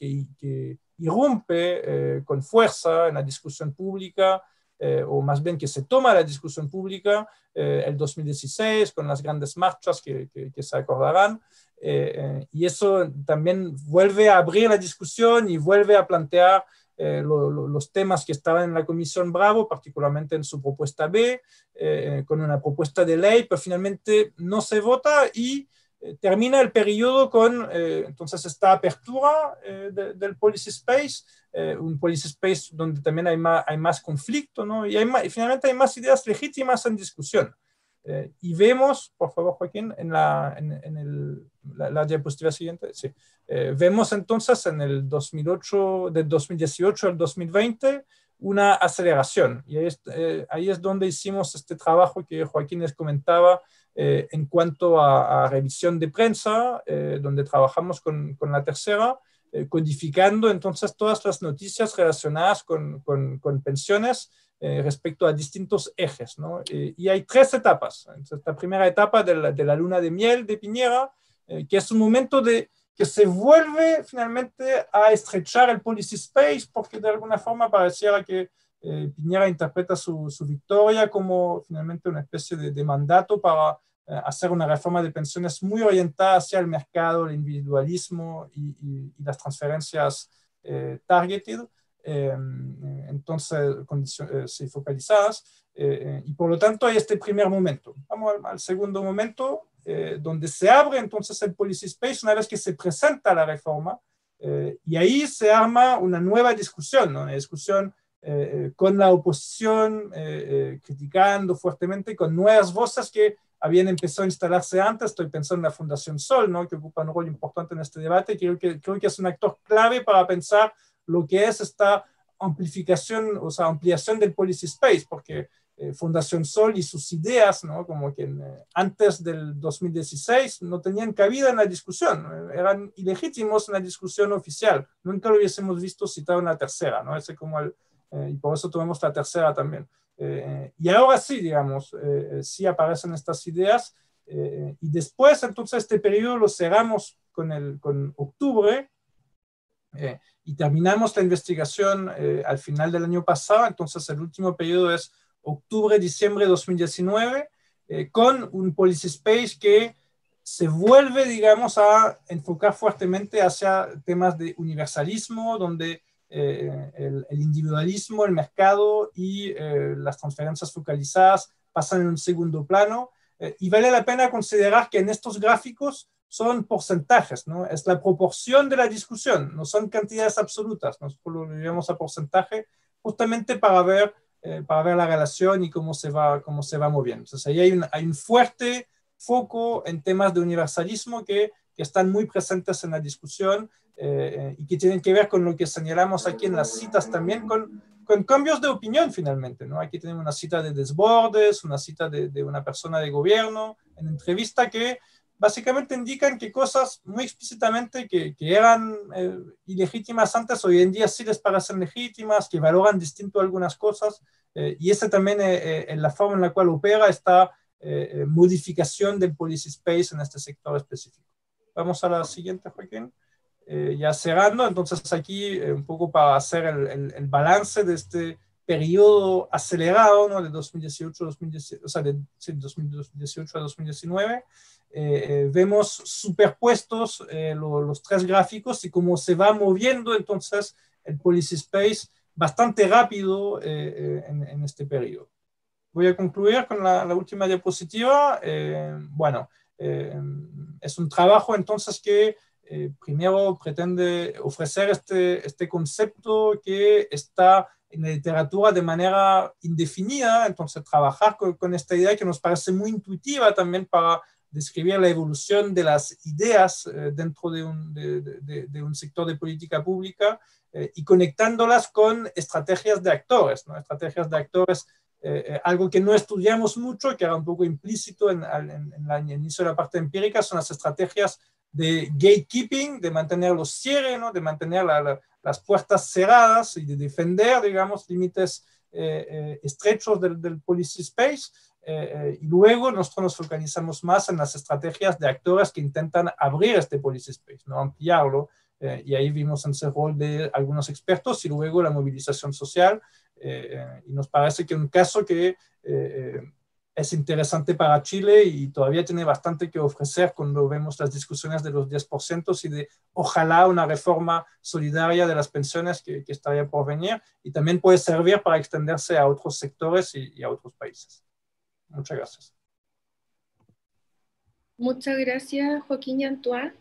irrumpe con fuerza en la discusión pública, o más bien que se toma la discusión pública el 2016 con las grandes marchas que se acordarán, y eso también vuelve a abrir la discusión y vuelve a plantear los temas que estaban en la Comisión Bravo, particularmente en su propuesta B, con una propuesta de ley, pero finalmente no se vota y termina el periodo con entonces esta apertura del policy space, un policy space donde también hay más conflicto, ¿no? Y finalmente hay más ideas legítimas en discusión. Y vemos, por favor, Joaquín, en la diapositiva siguiente, sí. Vemos entonces en el 2008, del 2018 al 2020, una aceleración. Y ahí es donde hicimos este trabajo que Joaquín les comentaba en cuanto a revisión de prensa, donde trabajamos con la tercera, codificando entonces todas las noticias relacionadas con pensiones respecto a distintos ejes, ¿no? Y hay tres etapas. Entonces, esta primera etapa de la luna de miel de Piñera, que es un momento que se vuelve finalmente a estrechar el policy space, porque de alguna forma pareciera que Piñera interpreta su victoria como finalmente una especie de mandato para hacer una reforma de pensiones muy orientada hacia el mercado, el individualismo y las transferencias targeted, entonces sí, focalizadas, y por lo tanto hay este primer momento. Vamos al segundo momento, donde se abre entonces el policy space una vez que se presenta la reforma, y ahí se arma una nueva discusión, ¿no? Una discusión con la oposición, criticando fuertemente, con nuevas voces que habían empezado a instalarse antes. Estoy pensando en la Fundación Sol, ¿no? Que ocupa un rol importante en este debate. Creo que es un actor clave para pensar lo que es esta amplificación, o sea, ampliación del policy space, porque Fundación Sol y sus ideas, ¿no? Como que antes del 2016 no tenían cabida en la discusión, eran ilegítimos en la discusión oficial, nunca lo hubiésemos visto citado en la tercera, ¿no? Ese como y por eso tomamos la tercera también. Y ahora sí, digamos, sí aparecen estas ideas, y después entonces este periodo lo cerramos con octubre, y terminamos la investigación al final del año pasado, entonces el último periodo es octubre-diciembre de 2019, con un Policy Space que se vuelve, digamos, a enfocar fuertemente hacia temas de universalismo, donde el individualismo, el mercado y las transferencias focalizadas pasan en un segundo plano, y vale la pena considerar que en estos gráficos son porcentajes, ¿no? Es la proporción de la discusión, no son cantidades absolutas, nosotros lo llevamos a porcentaje justamente para ver la relación y cómo se va moviendo. Entonces ahí hay un fuerte foco en temas de universalismo que están muy presentes en la discusión, y que tienen que ver con lo que señalamos aquí en las citas también, con cambios de opinión finalmente, ¿no? Aquí tenemos una cita de Desbordes, una cita de una persona de gobierno, en entrevista que básicamente indican que cosas muy explícitamente que eran ilegítimas antes, hoy en día sí les parecen legítimas, que valoran distinto algunas cosas, y ese también en la forma en la cual opera esta modificación del policy space en este sector específico. Vamos a la siguiente, Joaquín. Ya cerrando, entonces aquí un poco para hacer el balance de este periodo acelerado, ¿no? De 2018 a 2019, vemos superpuestos los tres gráficos y cómo se va moviendo entonces el policy space bastante rápido en este periodo. Voy a concluir con la última diapositiva. Bueno, es un trabajo entonces que primero pretende ofrecer este concepto que está en la literatura de manera indefinida, entonces trabajar con esta idea que nos parece muy intuitiva también para describir la evolución de las ideas dentro de un sector de política pública, y conectándolas con estrategias de actores, ¿no? Estrategias de actores, algo que no estudiamos mucho, que era un poco implícito en el inicio de la parte empírica, son las estrategias de gatekeeping, de mantener los cierres, ¿no? De mantener las puertas cerradas y de defender, digamos, límites estrechos del policy space, y luego nosotros nos focalizamos más en las estrategias de actores que intentan abrir este policy space, no ampliarlo, y ahí vimos ese rol de algunos expertos y luego la movilización social, y nos parece que un caso que es interesante para Chile y todavía tiene bastante que ofrecer cuando vemos las discusiones de los 10% y de ojalá una reforma solidaria de las pensiones que estaría por venir, y también puede servir para extenderse a otros sectores y a otros países. Muchas gracias. Muchas gracias, Joaquín y Antoine.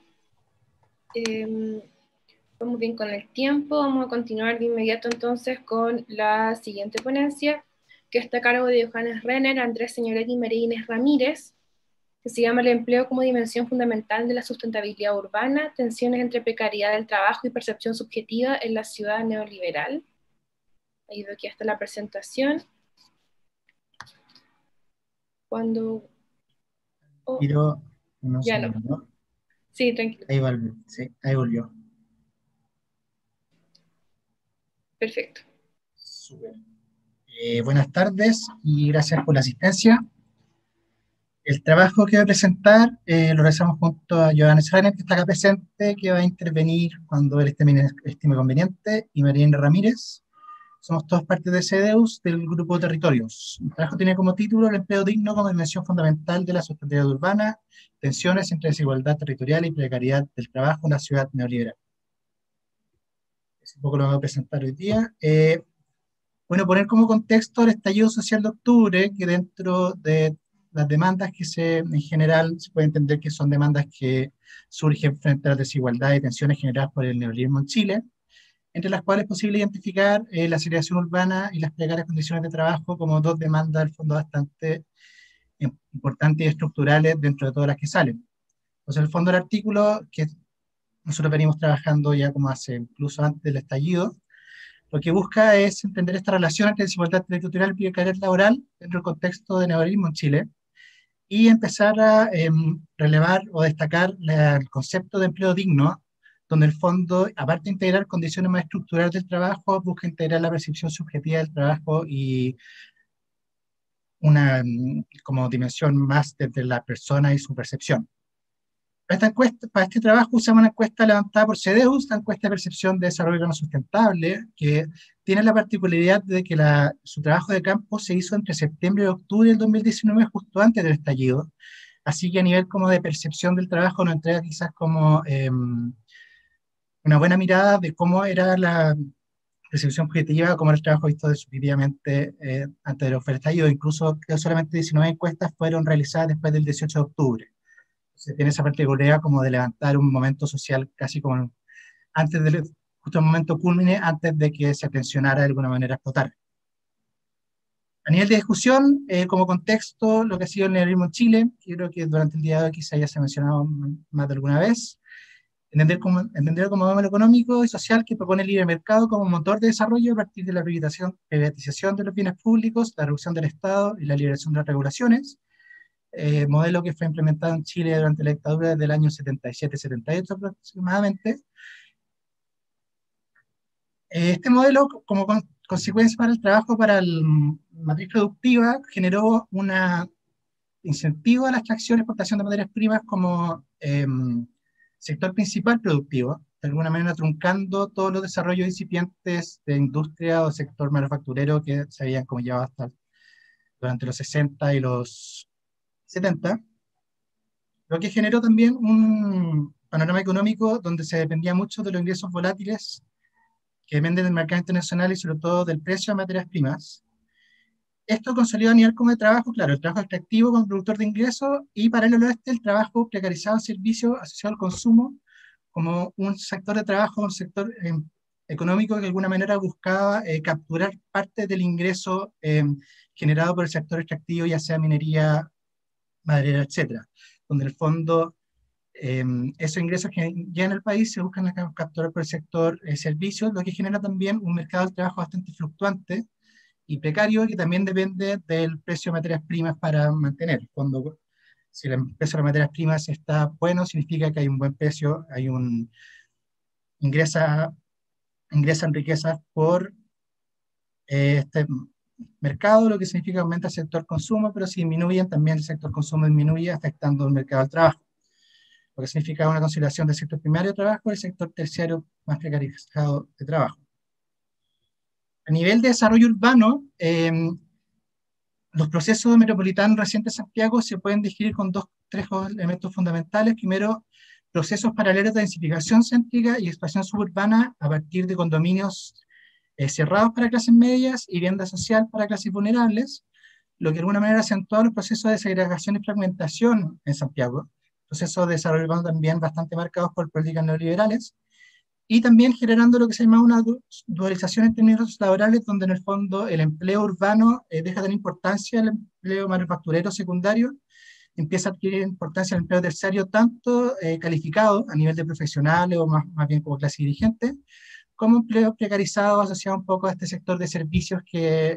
Vamos bien con el tiempo, vamos a continuar de inmediato entonces con la siguiente ponencia, que está a cargo de Johannes Renner, Andrés Signoretti y María Inés Ramírez, que se llama El empleo como dimensión fundamental de la sustentabilidad urbana, tensiones entre precariedad del trabajo y percepción subjetiva en la ciudad neoliberal. Ahí veo que ya está la presentación. Cuando... Oh, ya no. Sí, tranquilo. Ahí volvió, sí, ahí volvió. Perfecto. Súper. Buenas tardes y gracias por la asistencia. El trabajo que voy a presentar lo realizamos junto a Johannes Renner, que está acá presente, que va a intervenir cuando él estime conveniente, y María Ramírez. Somos todos parte de CEDEUS, del grupo Territorios. El trabajo tiene como título El empleo digno como dimensión fundamental de la sustentabilidad urbana, tensiones entre desigualdad territorial y precariedad del trabajo en la ciudad neoliberal. Es un poco lo que voy a presentar hoy día. Bueno, poner como contexto el estallido social de octubre, que dentro de las demandas en general se puede entender que son demandas que surgen frente a la desigualdad y tensiones generadas por el neoliberalismo en Chile, entre las cuales es posible identificar la segregación urbana y las precarias condiciones de trabajo como dos demandas al fondo bastante importantes y estructurales dentro de todas las que salen. Entonces, el fondo del artículo, que nosotros venimos trabajando ya como hace incluso antes del estallido, Lo que busca es entender esta relación entre desigualdad territorial y precariedad laboral dentro del contexto de neoliberalismo en Chile y empezar a relevar o destacar el concepto de empleo digno, donde el fondo, aparte de integrar condiciones más estructurales del trabajo, busca integrar la percepción subjetiva del trabajo y una como dimensión más desde la persona y su percepción. Para este trabajo usamos una encuesta levantada por CEDEUS, la encuesta de percepción de desarrollo urbano sustentable, que tiene la particularidad de que su trabajo de campo se hizo entre septiembre y octubre del 2019, justo antes del estallido. Así que a nivel como de percepción del trabajo nos entrega quizás como una buena mirada de cómo era la percepción objetiva, cómo era el trabajo visto subjetivamente antes del estallido. Incluso solamente 19 encuestas fueron realizadas después del 18 de octubre. Se tiene esa particularidad como de levantar un momento social casi como antes del justo el momento culmine, antes de que se tensionara de alguna manera a explotar. A nivel de discusión, como contexto, lo que ha sido el neoliberalismo en Chile, que creo que durante el día de hoy quizá ya se ha mencionado más de alguna vez, entender como modelo económico y social que propone el libre mercado como motor de desarrollo a partir de la privatización de los bienes públicos, la reducción del Estado y la liberación de las regulaciones, modelo que fue implementado en Chile durante la dictadura desde el año 77-78 aproximadamente. Este modelo, como consecuencia para el trabajo para la matriz productiva, generó un incentivo a la extracción y exportación de materias primas como sector principal productivo, de alguna manera truncando todos los desarrollos incipientes de industria o sector manufacturero que se habían como llevado hasta durante los 60 y los 70, lo que generó también un panorama económico donde se dependía mucho de los ingresos volátiles que dependen del mercado internacional y sobre todo del precio de materias primas. Esto consolidó a nivel como de trabajo, claro, el trabajo extractivo como productor de ingresos y paralelo a este el trabajo precarizado en servicios asociado al consumo como un sector de trabajo, un sector económico que de alguna manera buscaba capturar parte del ingreso generado por el sector extractivo, ya sea minería, maderera, etcétera, donde en el fondo esos ingresos que llegan al país se buscan capturar por el sector servicios, lo que genera también un mercado de trabajo bastante fluctuante y precario, que también depende del precio de materias primas para mantener. Cuando, si el precio de las materias primas está bueno, significa que hay un buen precio, ingresan riquezas por este mercado, lo que significa que aumenta el sector consumo, pero si disminuyen, también el sector consumo disminuye, afectando el mercado del trabajo. Lo que significa una consideración del sector primario de trabajo y el sector terciario más precarizado de trabajo. A nivel de desarrollo urbano, los procesos metropolitanos recientes de Santiago se pueden describir con tres elementos fundamentales. Primero, procesos paralelos de densificación céntrica y expansión suburbana a partir de condominios cerrados para clases medias y vivienda social para clases vulnerables, lo que de alguna manera acentúa los procesos de segregación y fragmentación en Santiago, procesos de desarrollo urbano también bastante marcados por políticas neoliberales, y también generando lo que se llama una dualización en términos laborales, donde en el fondo el empleo urbano deja de tener importancia al empleo manufacturero secundario, empieza a adquirir importancia el empleo terciario, tanto calificado a nivel de profesionales o más bien como clase dirigente, como empleo precarizado asociado un poco a este sector de servicios que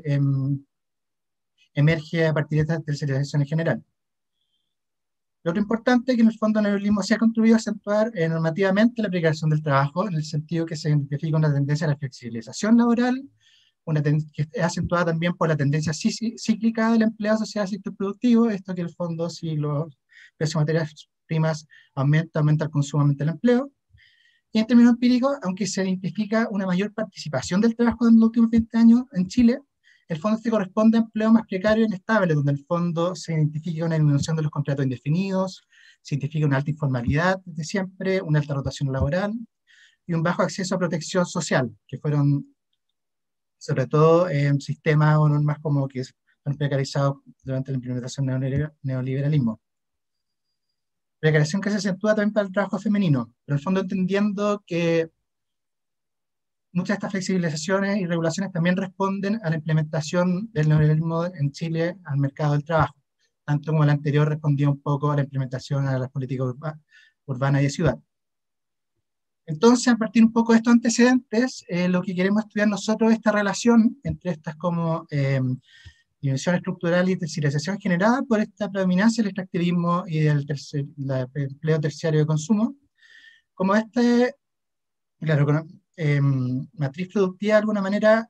emerge a partir de esta tercerización en general. Lo otro importante es que en el fondo el neoliberalismo se ha contribuido a acentuar normativamente la precarización del trabajo, en el sentido que se identifica una tendencia a la flexibilización laboral, que es acentuada también por la tendencia cíclica del empleo asociado al sector productivo, esto que en el fondo si los precios de materias primas aumenta el consumo, aumenta el empleo. Y en términos empíricos, aunque se identifica una mayor participación del trabajo en los últimos 20 años en Chile, el fondo se corresponde a empleo más precario e inestable, donde el fondo se identifica una disminución de los contratos indefinidos, se identifica una alta informalidad desde siempre, una alta rotación laboral y un bajo acceso a protección social, que fueron sobre todo en sistemas o normas como que fueron precarizados durante la implementación del neoliberalismo. Precarización que se acentúa también para el trabajo femenino, pero en el fondo entendiendo que muchas de estas flexibilizaciones y regulaciones también responden a la implementación del neoliberalismo en Chile al mercado del trabajo, tanto como el anterior respondía un poco a la implementación a las políticas urbanas y de ciudad. Entonces, a partir un poco de estos antecedentes, lo que queremos estudiar nosotros es esta relación entre estas como dimensión estructural y terciarización generada por esta predominancia del extractivismo y del empleo terciario de consumo, como claro, matriz productiva de alguna manera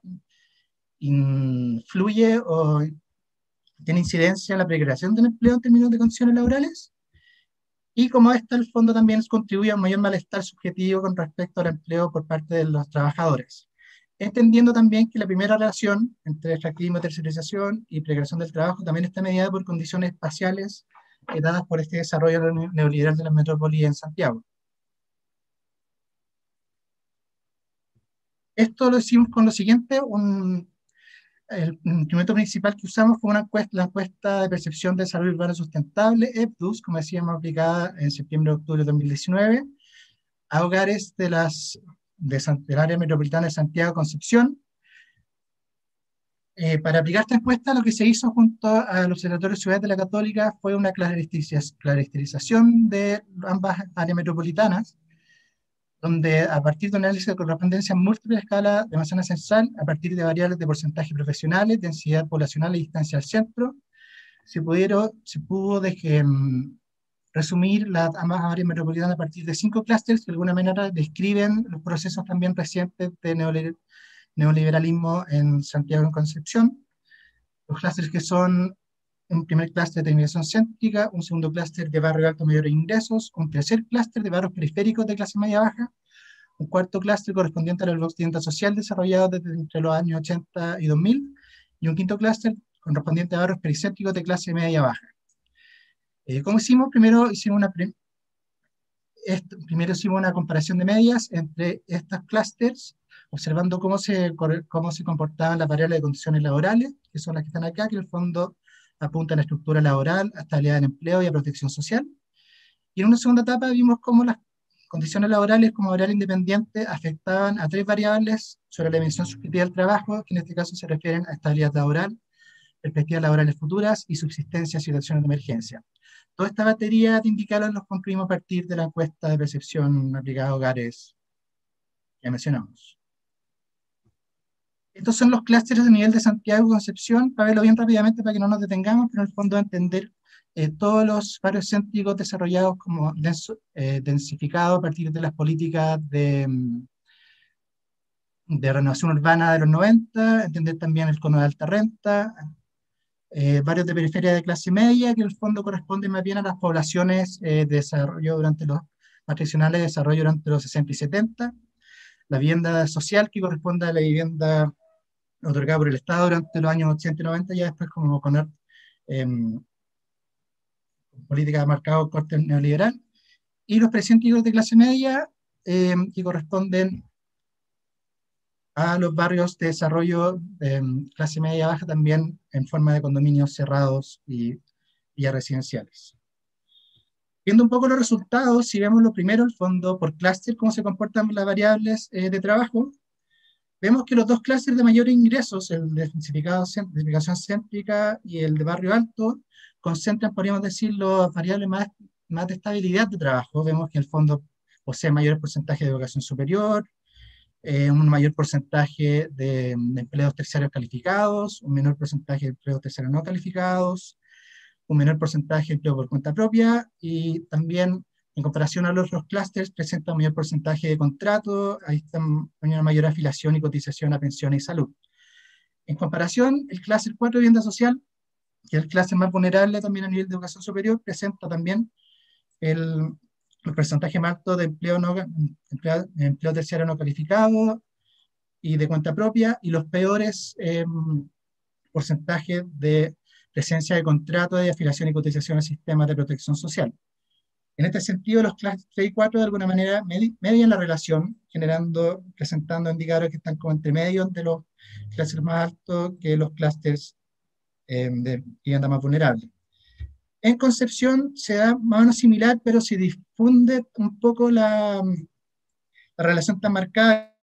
influye o tiene incidencia en la precreación del empleo en términos de condiciones laborales, y como el fondo también contribuye a un mayor malestar subjetivo con respecto al empleo por parte de los trabajadores. Entendiendo también que la primera relación entre extractivismo, tercerización y precarización del trabajo también está mediada por condiciones espaciales dadas por este desarrollo neoliberal de la metrópoli en Santiago. Esto lo hicimos con lo siguiente: el instrumento principal que usamos fue la encuesta de percepción de desarrollo urbano sustentable, EPDUS, como decíamos, aplicada en septiembre-octubre de 2019, a hogares del área metropolitana de Santiago-Concepción. Para aplicar esta encuesta, lo que se hizo junto al Observatorio de Ciudades de la Católica fue una clusterización de ambas áreas metropolitanas, donde a partir de un análisis de correspondencia en múltiples escalas de manzana censal, a partir de variables de porcentaje profesionales, densidad poblacional y distancia al centro, se pudo resumir ambas áreas metropolitanas a partir de 5 clústeres que de alguna manera describen los procesos también recientes de neoliberalismo en Santiago y Concepción. Los clústeres que son un primer clúster de terminación céntrica, un segundo clúster de barrio alto mayores ingresos, un tercer clúster de barrios periféricos de clase media baja, un cuarto clúster correspondiente a la vivienda social desarrollado desde entre los años 80 y 2000, y un quinto clúster correspondiente a barrios periféricos de clase media baja. ¿Cómo hicimos? Primero hicimos una comparación de medias entre estos clústeres, observando cómo se comportaban las variables de condiciones laborales, que son las que están acá, que en el fondo apuntan a estructura laboral, a estabilidad del empleo y a protección social. Y en una segunda etapa vimos cómo las condiciones laborales como variable independiente afectaban a 3 variables sobre la dimensión subjetiva del trabajo, que en este caso se refieren a estabilidad laboral, perspectivas laborales futuras y subsistencia en situaciones de emergencia. Toda esta batería de indicadores los construimos a partir de la encuesta de percepción aplicada a hogares que mencionamos. Estos son los clústeres de nivel de Santiago y Concepción, para verlo bien rápidamente para que no nos detengamos, pero en el fondo entender todos los barrios céntricos desarrollados como densificados a partir de las políticas de renovación urbana de los 90, entender también el cono de alta renta, barrios de periferia de clase media, que en el fondo corresponden más bien a las poblaciones de desarrollo más tradicionales de desarrollo durante los 60 y 70, la vivienda social, que corresponde a la vivienda otorgada por el Estado durante los años 80 y 90, ya después como con política marcada corte neoliberal, y los precéntricos de clase media, que corresponden a los barrios de desarrollo de clase media baja, también en forma de condominios cerrados y residenciales. Viendo un poco los resultados, si vemos lo primero, el fondo por clúster, cómo se comportan las variables de trabajo, vemos que los 2 clústeres de mayores ingresos, el de densificación céntrica y el de barrio alto, concentran, podríamos decir, las variables más de estabilidad de trabajo. Vemos que el fondo posee mayor porcentaje de educación superior, un mayor porcentaje de empleos terciarios calificados, un menor porcentaje de empleos terciarios no calificados, un menor porcentaje de empleo por cuenta propia, y también en comparación a los otros clústeres presenta un mayor porcentaje de contrato, ahí está una mayor afiliación y cotización a pensiones y salud. En comparación, el clúster 4 de vivienda social, que es el clúster más vulnerable también a nivel de educación superior, presenta también el porcentaje más alto de empleo terciario no calificado y de cuenta propia, y los peores porcentajes de presencia de contrato de afiliación y cotización a sistemas de protección social. En este sentido, los clústeres 3 y 4 de alguna manera median la relación, presentando indicadores que están como entre medio de los clústeres más altos que los clústeres de vivienda más vulnerable. En Concepción se da más o menos similar, pero se difunde un poco la relación tan marcada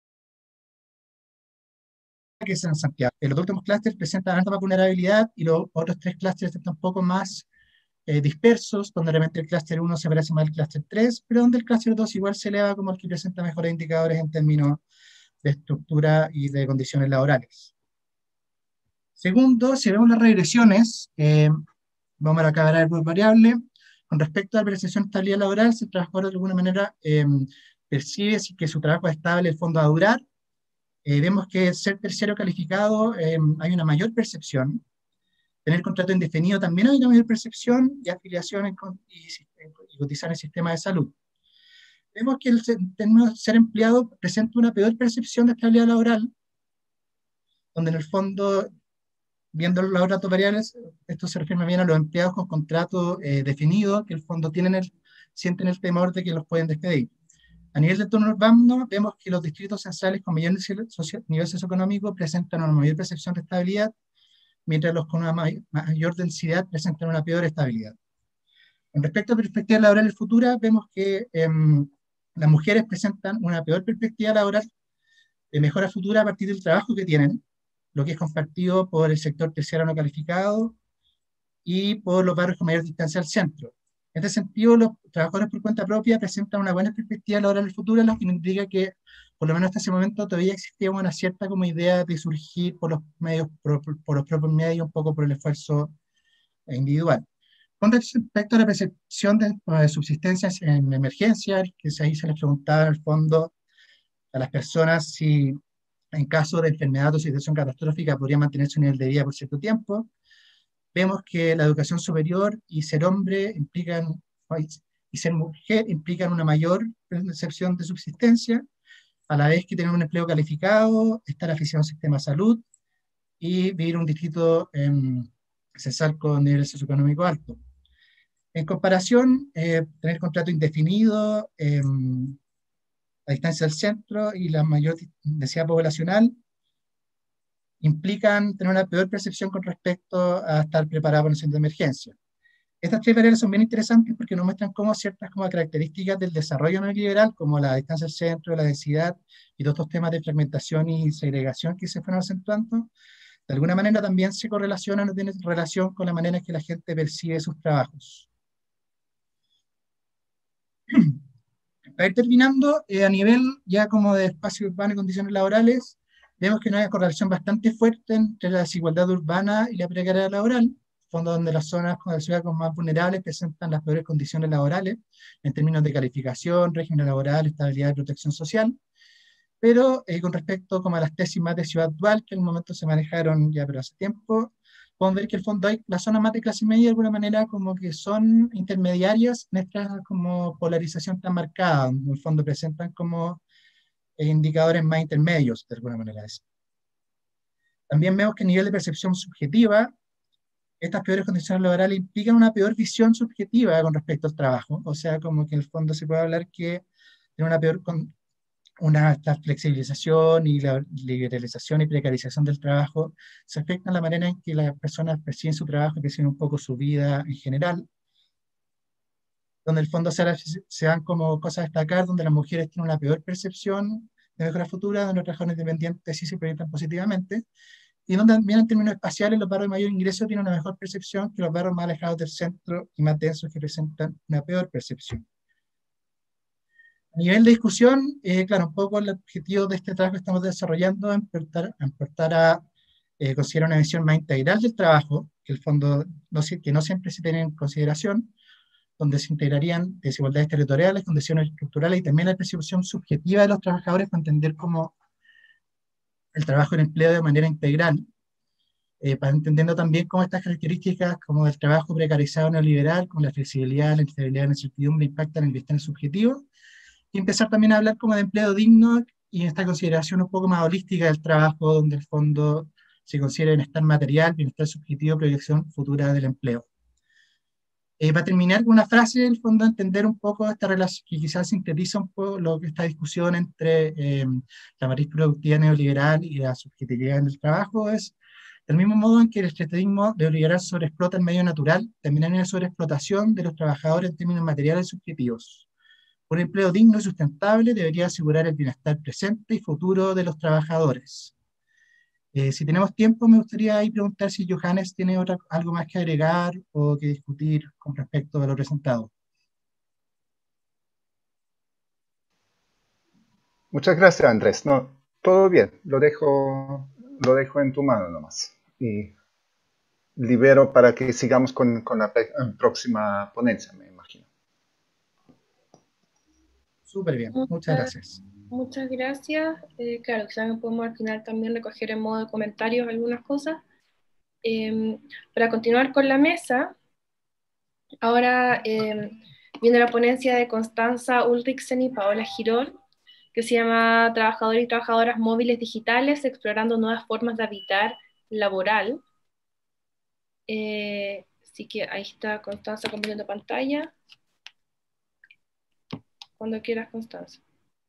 que es en Santiago. Los dos últimos clústeres presentan alta más vulnerabilidad y los otros 3 clústeres están un poco más dispersos, donde realmente el clúster 1 se parece más al clúster 3, pero donde el clúster 2 igual se eleva como el que presenta mejores indicadores en términos de estructura y de condiciones laborales. Segundo, si vemos las regresiones, vamos a acabar por variable. Con respecto a la percepción de estabilidad laboral, si el trabajador de alguna manera percibe que su trabajo es estable, el fondo va a durar. Vemos que ser terciario calificado hay una mayor percepción. Tener contrato indefinido también hay una mayor percepción, y afiliación y cotizar en el sistema de salud. Vemos que el término de ser empleado presenta una peor percepción de estabilidad laboral, donde en el fondo, viendo los datos variables, esto se refiere bien a los empleados con contrato definido, que en el fondo sienten el temor de que los pueden despedir. A nivel del entorno urbano, vemos que los distritos censales con mayor nivel socioeconómico presentan una mayor percepción de estabilidad, mientras los con una mayor densidad presentan una peor estabilidad. Con respecto a perspectivas laborales futuras, vemos que las mujeres presentan una peor perspectiva laboral de mejora futura a partir del trabajo que tienen, lo que es compartido por el sector terciario no calificado y por los barrios con mayor distancia al centro. En este sentido, los trabajadores por cuenta propia presentan una buena perspectiva laboral futura, lo que indica que, por lo menos hasta ese momento, todavía existía una cierta como idea de surgir por los medios, por los propios medios, un poco por el esfuerzo individual. Con respecto a la percepción de subsistencias en emergencias, que ahí se les preguntaba al fondo a las personas si en caso de enfermedad o situación catastrófica podría mantener su nivel de vida por cierto tiempo. Vemos que la educación superior y ser hombre y ser mujer implican una mayor percepción de subsistencia, a la vez que tener un empleo calificado, estar afiliado al sistema de salud y vivir un distrito censal con nivel socioeconómico alto. En comparación, tener contrato indefinido, la distancia del centro y la mayor densidad poblacional implican tener una peor percepción con respecto a estar preparado para una situación de emergencia. Estas tres variables son bien interesantes porque nos muestran cómo ciertas características del desarrollo neoliberal, como la distancia del centro, la densidad y todos estos temas de fragmentación y segregación que se fueron acentuando, de alguna manera también se correlacionan o tienen relación con la manera en que la gente percibe sus trabajos. Para ir terminando, a nivel ya como de espacio urbano y condiciones laborales, vemos que no hay una correlación bastante fuerte entre la desigualdad urbana y la precariedad laboral, fondo donde las zonas de la ciudad más vulnerables presentan las peores condiciones laborales en términos de calificación, régimen laboral, estabilidad y protección social. Pero con respecto como a las tesis más de ciudad actual, que en un momento se manejaron ya pero hace tiempo, podemos ver que el fondo hay las zonas más de clase media de alguna manera como que son intermediarias en esta como polarización tan marcada, en el fondo presentan como indicadores más intermedios de alguna manera. También vemos que a nivel de percepción subjetiva, estas peores condiciones laborales implican una peor visión subjetiva con respecto al trabajo, o sea, como que en el fondo se puede hablar que tiene una peor esta flexibilización y la liberalización y precarización del trabajo se afectan la manera en que las personas perciben su trabajo y perciben un poco su vida en general, donde en el fondo se dan como cosas a destacar, donde las mujeres tienen una peor percepción de mejora futura, donde los trabajadores independientes sí se proyectan positivamente, y donde también en términos espaciales los barrios de mayor ingreso tienen una mejor percepción que los barrios más alejados del centro y más densos que presentan una peor percepción. A nivel de discusión, claro, un poco el objetivo de este trabajo que estamos desarrollando es importar a considerar una visión más integral del trabajo, que el fondo que no siempre se tiene en consideración, donde se integrarían desigualdades territoriales, condiciones estructurales y también la percepción subjetiva de los trabajadores para entender cómo el trabajo en empleo de manera integral, para entendiendo también cómo estas características como el trabajo precarizado neoliberal, como la flexibilidad, la inestabilidad y la incertidumbre impactan en el bienestar subjetivo, y empezar también a hablar como de empleo digno y en esta consideración un poco más holística del trabajo, donde el fondo se considera bienestar material, bienestar subjetivo, proyección futura del empleo. Para terminar con una frase, en el fondo, entender un poco esta relación que quizás sintetiza un poco esta discusión entre la matriz productiva neoliberal y la subjetividad en el trabajo, es del mismo modo en que el estrategismo neoliberal sobreexplota el medio natural, también hay una sobreexplotación de los trabajadores en términos materiales y subjetivos. Un empleo digno y sustentable debería asegurar el bienestar presente y futuro de los trabajadores. Si tenemos tiempo, me gustaría ahí preguntar si Johannes tiene algo más que agregar o que discutir con respecto a lo presentado. Muchas gracias, Andrés. No, todo bien. Lo dejo en tu mano nomás. Y libero para que sigamos con la próxima ponencia, me imagino. Súper bien, muchas gracias. Muchas gracias. Claro, quizás podemos al final también recoger en modo de comentarios algunas cosas. Para continuar con la mesa, ahora viene la ponencia de Constanza Ulriksen y Paola Girón, que se llama Trabajadores y Trabajadoras Móviles Digitales, explorando nuevas formas de habitar laboral. Así que ahí está Constanza compartiendo pantalla. Cuando quieras, Constanza.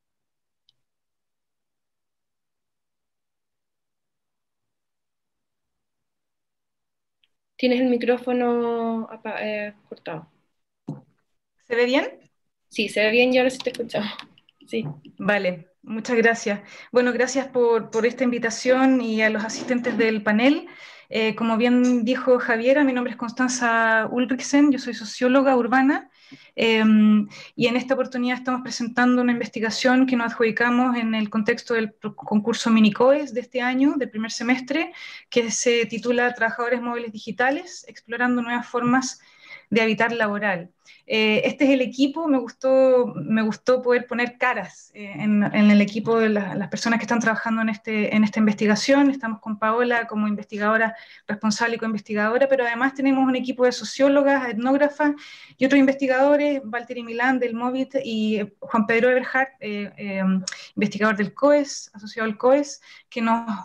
Tienes el micrófono cortado. ¿Se ve bien? Sí, se ve bien y ahora sí te escuchamos. Sí. Vale, muchas gracias. Bueno, gracias por esta invitación y a los asistentes del panel. Como bien dijo Javiera, mi nombre es Constanza Ulriksen, yo soy socióloga urbana y en esta oportunidad estamos presentando una investigación que nos adjudicamos en el contexto del concurso Minicoes de este año, del primer semestre, que se titula Trabajadores Móviles Digitales, explorando nuevas formas de habitar laboral. Este es el equipo, me gustó poder poner caras en el equipo de las personas que están trabajando en esta investigación. Estamos con Paola como investigadora responsable y co-investigadora, pero además tenemos un equipo de sociólogas, etnógrafas y otros investigadores, Valtteri Milán del MOVIT y Juan Pedro Eberhardt, investigador del COES, asociado al COES, que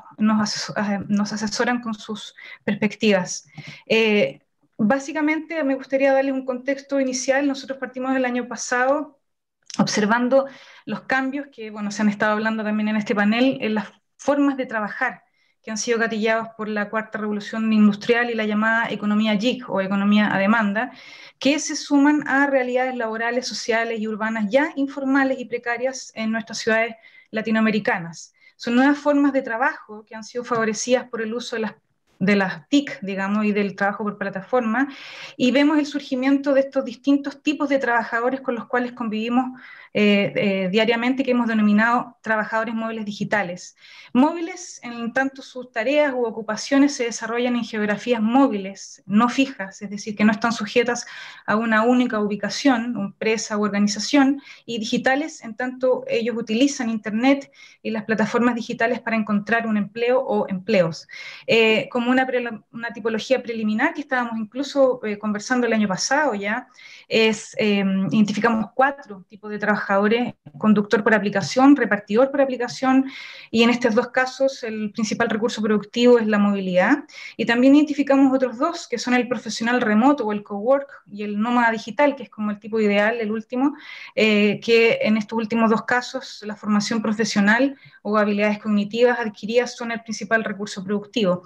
nos asesoran con sus perspectivas. Básicamente me gustaría darles un contexto inicial. Nosotros partimos el año pasado observando los cambios que, bueno, se han estado hablando también en este panel, en las formas de trabajar que han sido gatillados por la cuarta revolución industrial y la llamada economía gig o economía a demanda, que se suman a realidades laborales, sociales y urbanas ya informales y precarias en nuestras ciudades latinoamericanas. Son nuevas formas de trabajo que han sido favorecidas por el uso de las TIC, digamos, y del trabajo por plataforma, y vemos el surgimiento de estos distintos tipos de trabajadores con los cuales convivimos diariamente, que hemos denominado trabajadores móviles digitales. Móviles, en tanto sus tareas u ocupaciones se desarrollan en geografías móviles, no fijas, es decir, que no están sujetas a una única ubicación, empresa u organización, y digitales, en tanto ellos utilizan Internet y las plataformas digitales para encontrar un empleo o empleos. Como una tipología preliminar que estábamos incluso conversando el año pasado ya, identificamos 4 tipos de trabajadores: conductor por aplicación, repartidor por aplicación, y en estos 2 casos el principal recurso productivo es la movilidad. Y también identificamos otros 2, que son el profesional remoto o el cowork, y el nómada digital, que es como el tipo ideal, el último, que en estos últimos 2 casos la formación profesional o habilidades cognitivas adquiridas son el principal recurso productivo.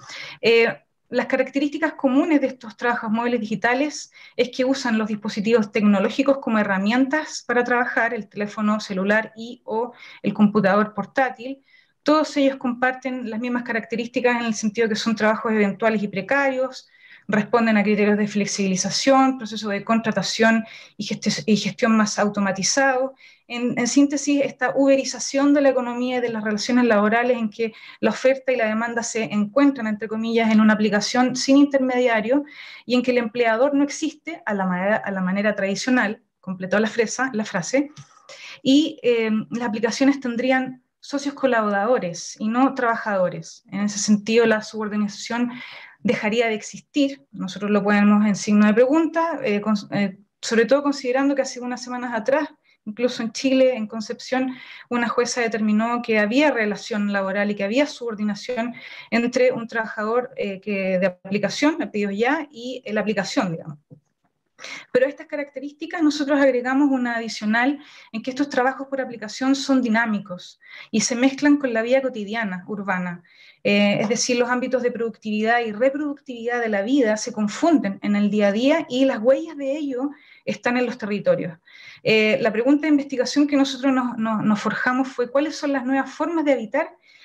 Las características comunes de estos trabajos móviles digitales es que usan los dispositivos tecnológicos como herramientas para trabajar, el teléfono celular o el computador portátil. Todos ellos comparten las mismas características en el sentido que son trabajos eventuales y precarios, responden a criterios de flexibilización, proceso de contratación y gestión más automatizado. En síntesis, esta uberización de la economía y de las relaciones laborales en que la oferta y la demanda se encuentran, entre comillas, en una aplicación sin intermediario y en que el empleador no existe a la manera tradicional, completó la frase, y las aplicaciones tendrían socios colaboradores y no trabajadores. En ese sentido, la subordinación dejaría de existir. Nosotros lo ponemos en signo de pregunta, sobre todo considerando que hace unas semanas atrás, incluso en Chile, en Concepción, una jueza determinó que había relación laboral y que había subordinación entre un trabajador de aplicación, me pidió ya, y la aplicación, digamos. Pero a estas características nosotros agregamos una adicional en que estos trabajos por aplicación son dinámicos y se mezclan con la vida cotidiana, urbana. Es decir, los ámbitos de productividad y reproductividad de la vida se confunden en el día a día y las huellas de ello están en los territorios. La pregunta de investigación que nosotros nos forjamos fue cuáles son las nuevas formas de habitar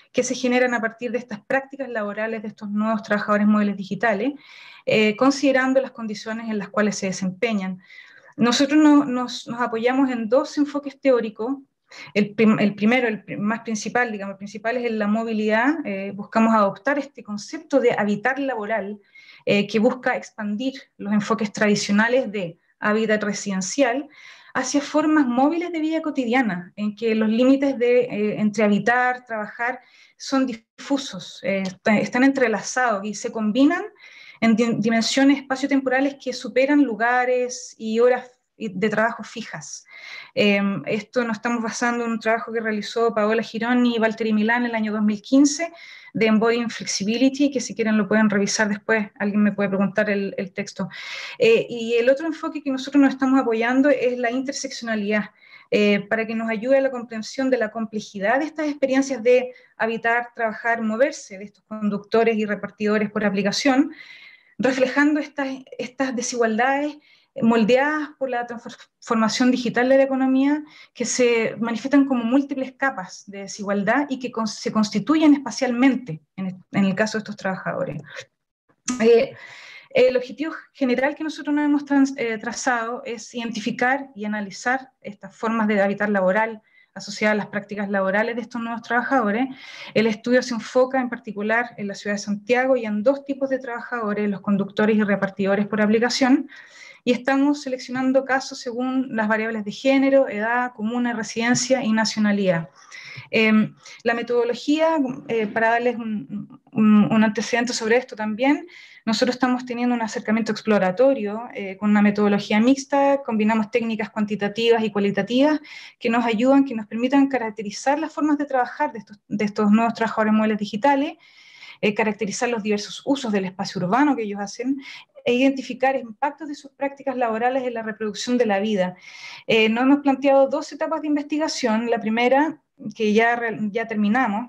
que se generan a partir de estas prácticas laborales de estos nuevos trabajadores móviles digitales, considerando las condiciones en las cuales se desempeñan. Nosotros nos apoyamos en dos enfoques teóricos. El primero, el más principal, digamos, el principal es en la movilidad. Buscamos adoptar este concepto de hábitat laboral que busca expandir los enfoques tradicionales de hábitat residencial hacia formas móviles de vida cotidiana, en que los límites entre habitar, trabajar, son difusos, están entrelazados y se combinan en dimensiones espaciotemporales que superan lugares y horas de trabajo fijas. Esto nos estamos basando en un trabajo que realizó Paola Gironi y Valtteri Milán en el año 2015, de Embodying Flexibility, que si quieren lo pueden revisar después, alguien me puede preguntar el texto. Y el otro enfoque que nosotros nos estamos apoyando es la interseccionalidad, para que nos ayude a la comprensión de la complejidad de estas experiencias de habitar, trabajar, moverse, de estos conductores y repartidores por aplicación, reflejando estas desigualdades moldeadas por la transformación digital de la economía, que se manifiestan como múltiples capas de desigualdad y que se constituyen espacialmente en el caso de estos trabajadores. El objetivo general que nosotros nos hemos trazado es identificar y analizar estas formas de hábitat laboral asociadas a las prácticas laborales de estos nuevos trabajadores. El estudio se enfoca en particular en la ciudad de Santiago y en dos tipos de trabajadores, los conductores y repartidores por aplicación, y estamos seleccionando casos según las variables de género, edad, comuna, residencia y nacionalidad. La metodología, para darles un antecedente sobre esto también, nosotros estamos teniendo un acercamiento exploratorio con una metodología mixta, combinamos técnicas cuantitativas y cualitativas que nos ayudan, que nos permitan caracterizar las formas de trabajar de estos nuevos trabajadores móviles digitales, caracterizar los diversos usos del espacio urbano que ellos hacen, e identificar impactos de sus prácticas laborales en la reproducción de la vida. Nos hemos planteado dos etapas de investigación. La primera, que ya terminamos,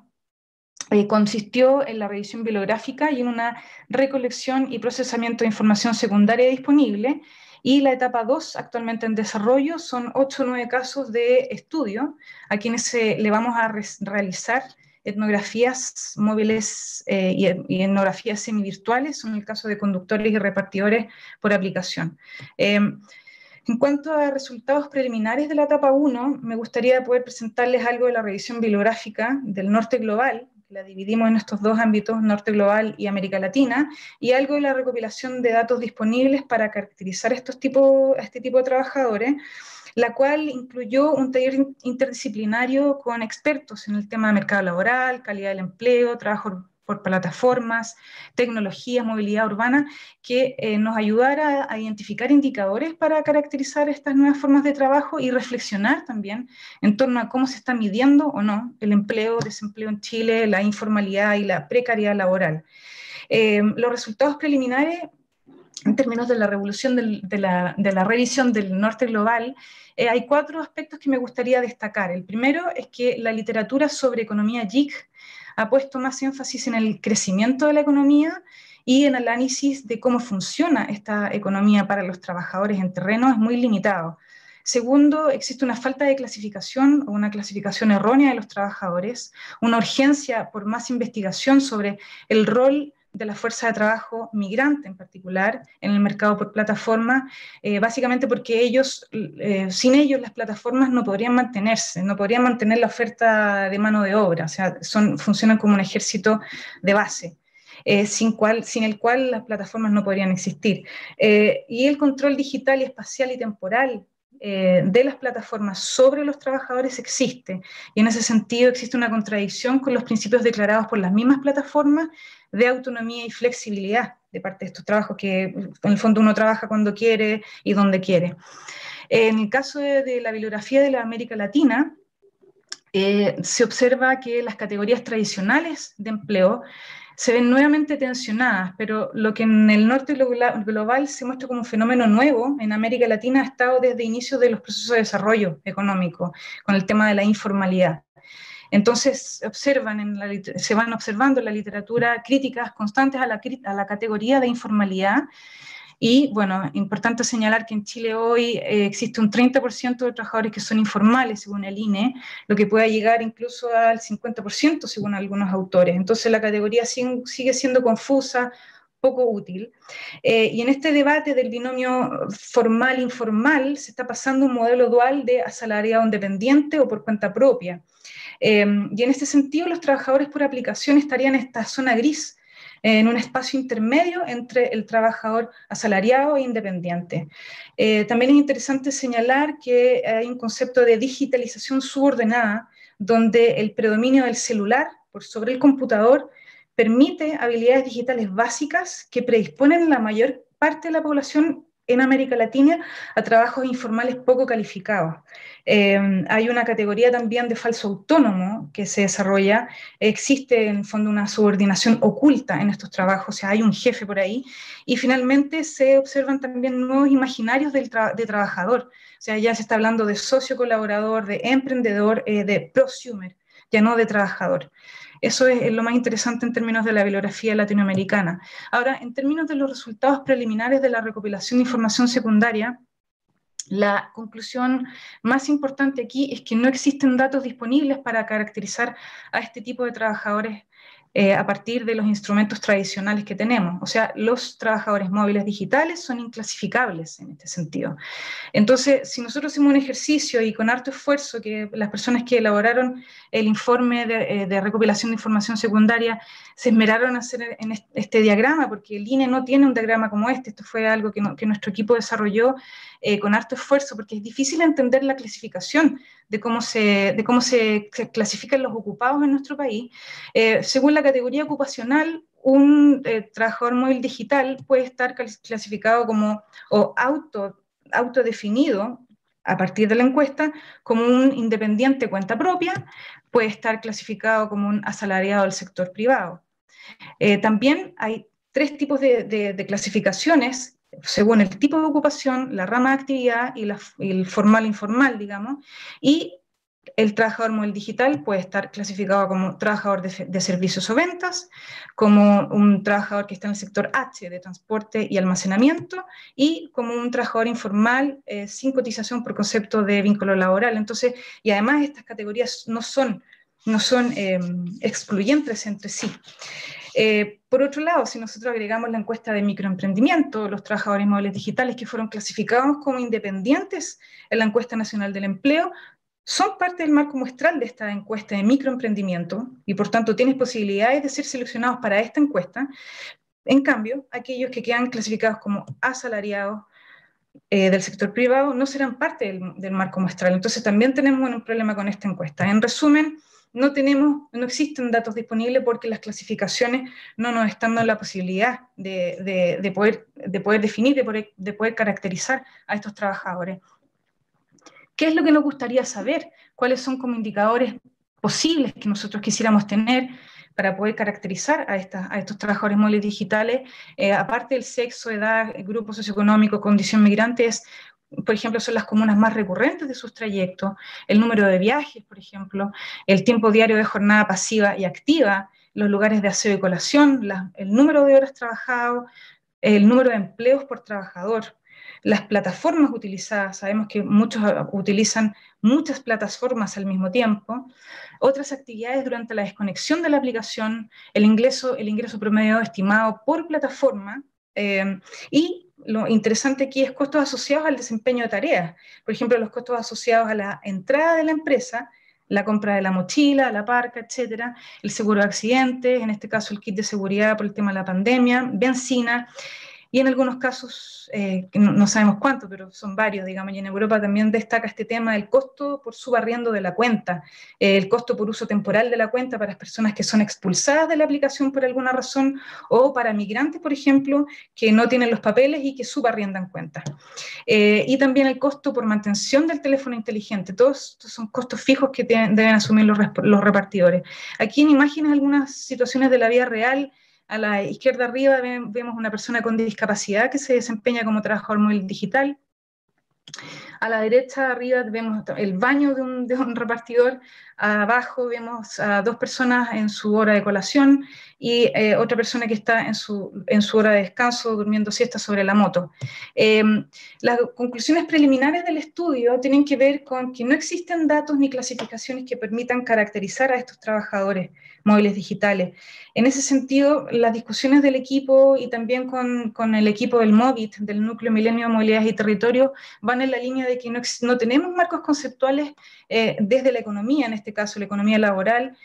consistió en la revisión bibliográfica y en una recolección y procesamiento de información secundaria disponible, y la etapa 2, actualmente en desarrollo, son 8 o 9 casos de estudio a quienes le vamos a realizar etnografías móviles y etnografías semivirtuales, en el caso de conductores y repartidores por aplicación. En cuanto a resultados preliminares de la etapa 1, me gustaría poder presentarles algo de la revisión bibliográfica del Norte Global, la dividimos en estos dos ámbitos, Norte Global y América Latina, y algo de la recopilación de datos disponibles para caracterizar este tipo de trabajadores, la cual incluyó un taller interdisciplinario con expertos en el tema de mercado laboral, calidad del empleo, trabajo por plataformas, tecnologías, movilidad urbana, que nos ayudara a identificar indicadores para caracterizar estas nuevas formas de trabajo y reflexionar también en torno a cómo se está midiendo o no el empleo, desempleo en Chile, la informalidad y la precariedad laboral. Los resultados preliminares, en términos de la revolución de la revisión del Norte Global, hay 4 aspectos que me gustaría destacar. El primero es que la literatura sobre economía GIG ha puesto más énfasis en el crecimiento de la economía y en el análisis de cómo funciona esta economía para los trabajadores en terreno es muy limitado. Segundo, existe una falta de clasificación o una clasificación errónea de los trabajadores, una urgencia por más investigación sobre el rol de la fuerza de trabajo migrante en particular en el mercado por plataforma, básicamente porque sin ellos las plataformas no podrían mantenerse, no podrían mantener la oferta de mano de obra, o sea, funcionan como un ejército de base. Sin el cual las plataformas no podrían existir. Y el control digital y espacial y temporal de las plataformas sobre los trabajadores existe, y en ese sentido existe una contradicción con los principios declarados por las mismas plataformas de autonomía y flexibilidad de parte de estos trabajos, que en el fondo uno trabaja cuando quiere y donde quiere. En el caso de la bibliografía de la América Latina, se observa que las categorías tradicionales de empleo se ven nuevamente tensionadas, pero lo que en el Norte Global se muestra como un fenómeno nuevo, en América Latina ha estado desde inicios de los procesos de desarrollo económico, con el tema de la informalidad. Entonces se van observando en la literatura críticas constantes a la categoría de informalidad, Y bueno, importante señalar que en Chile hoy existe un 30% de trabajadores que son informales, según el INE, lo que puede llegar incluso al 50%, según algunos autores. Entonces la categoría sigue siendo confusa, poco útil. Y en este debate del binomio formal-informal se está pasando un modelo dual de asalariado independiente o por cuenta propia. Y en este sentido, los trabajadores por aplicación estarían en esta zona gris, en un espacio intermedio entre el trabajador asalariado e independiente. También es interesante señalar que hay un concepto de digitalización subordenada, donde el predominio del celular por sobre el computador permite habilidades digitales básicas que predisponen la mayor parte de la población en América Latina a trabajos informales poco calificados. Hay una categoría también de falso autónomo que se desarrolla. Existe en el fondo una subordinación oculta en estos trabajos, o sea, hay un jefe por ahí. Y finalmente se observan también nuevos imaginarios de trabajador. O sea, ya se está hablando de socio colaborador, de emprendedor, de prosumer, ya no de trabajador. Eso es lo más interesante en términos de la bibliografía latinoamericana. Ahora, en términos de los resultados preliminares de la recopilación de información secundaria, la conclusión más importante aquí es que no existen datos disponibles para caracterizar a este tipo de trabajadores a partir de los instrumentos tradicionales que tenemos. O sea, los trabajadores móviles digitales son inclasificables en este sentido. Entonces, si nosotros hacemos un ejercicio y con harto esfuerzo, que las personas que elaboraron el informe de recopilación de información secundaria se esmeraron a hacer en este diagrama, porque el INE no tiene un diagrama como este, esto fue algo que nuestro equipo desarrolló con harto esfuerzo, porque es difícil entender la clasificación de cómo se clasifican los ocupados en nuestro país. Según la categoría ocupacional, un trabajador móvil digital puede estar clasificado como o autodefinido a partir de la encuesta como un independiente cuenta propia, puede estar clasificado como un asalariado del sector privado. También hay 3 tipos de clasificaciones según el tipo de ocupación, la rama de actividad y el formal-informal, digamos, y el trabajador móvil digital puede estar clasificado como trabajador de servicios o ventas, como un trabajador que está en el sector H de transporte y almacenamiento, y como un trabajador informal sin cotización por concepto de vínculo laboral. Entonces, y además estas categorías no son excluyentes entre sí. Por otro lado, si nosotros agregamos la encuesta de microemprendimiento, los trabajadores móviles digitales que fueron clasificados como independientes en la encuesta nacional del empleo, son parte del marco muestral de esta encuesta de microemprendimiento y por tanto tienes posibilidades de ser seleccionados para esta encuesta. En cambio, aquellos que quedan clasificados como asalariados del sector privado no serán parte del marco muestral. Entonces también tenemos un problema con esta encuesta. En resumen, no existen datos disponibles porque las clasificaciones no nos están dando la posibilidad de poder definir, de poder caracterizar a estos trabajadores. ¿Qué es lo que nos gustaría saber? ¿Cuáles son como indicadores posibles que nosotros quisiéramos tener para poder caracterizar a estos trabajadores móviles digitales? Aparte del sexo, edad, grupo socioeconómico, condición migrante, por ejemplo, son las comunas más recurrentes de sus trayectos, el número de viajes, por ejemplo, el tiempo diario de jornada pasiva y activa, los lugares de aseo y colación, el número de horas trabajadas, el número de empleos por trabajador, las plataformas utilizadas, sabemos que muchos utilizan muchas plataformas al mismo tiempo, otras actividades durante la desconexión de la aplicación, el ingreso promedio estimado por plataforma, y lo interesante aquí es costos asociados al desempeño de tareas, por ejemplo, los costos asociados a la entrada de la empresa, la compra de la mochila, la parca, etcétera, el seguro de accidentes, en este caso el kit de seguridad por el tema de la pandemia, benzina, y en algunos casos, no sabemos cuánto, pero son varios, digamos, y en Europa también destaca este tema del costo por subarriendo de la cuenta, el costo por uso temporal de la cuenta para las personas que son expulsadas de la aplicación por alguna razón, o para migrantes, por ejemplo, que no tienen los papeles y que subarriendan cuentas. Y también el costo por mantención del teléfono inteligente, todos estos son costos fijos que deben asumir los repartidores. Aquí en imágenes algunas situaciones de la vida real. A la izquierda arriba vemos una persona con discapacidad que se desempeña como trabajador móvil digital. A la derecha, arriba, vemos el baño de un repartidor. Abajo vemos a 2 personas en su hora de colación y otra persona que está en su hora de descanso, durmiendo siesta sobre la moto. Las conclusiones preliminares del estudio tienen que ver con que no existen datos ni clasificaciones que permitan caracterizar a estos trabajadores móviles digitales. En ese sentido, las discusiones del equipo y también con el equipo del MOVIT, del Núcleo Milenio de Movilidad y Territorio, van en la línea de que no tenemos marcos conceptuales desde la economía, en este caso la economía laboral,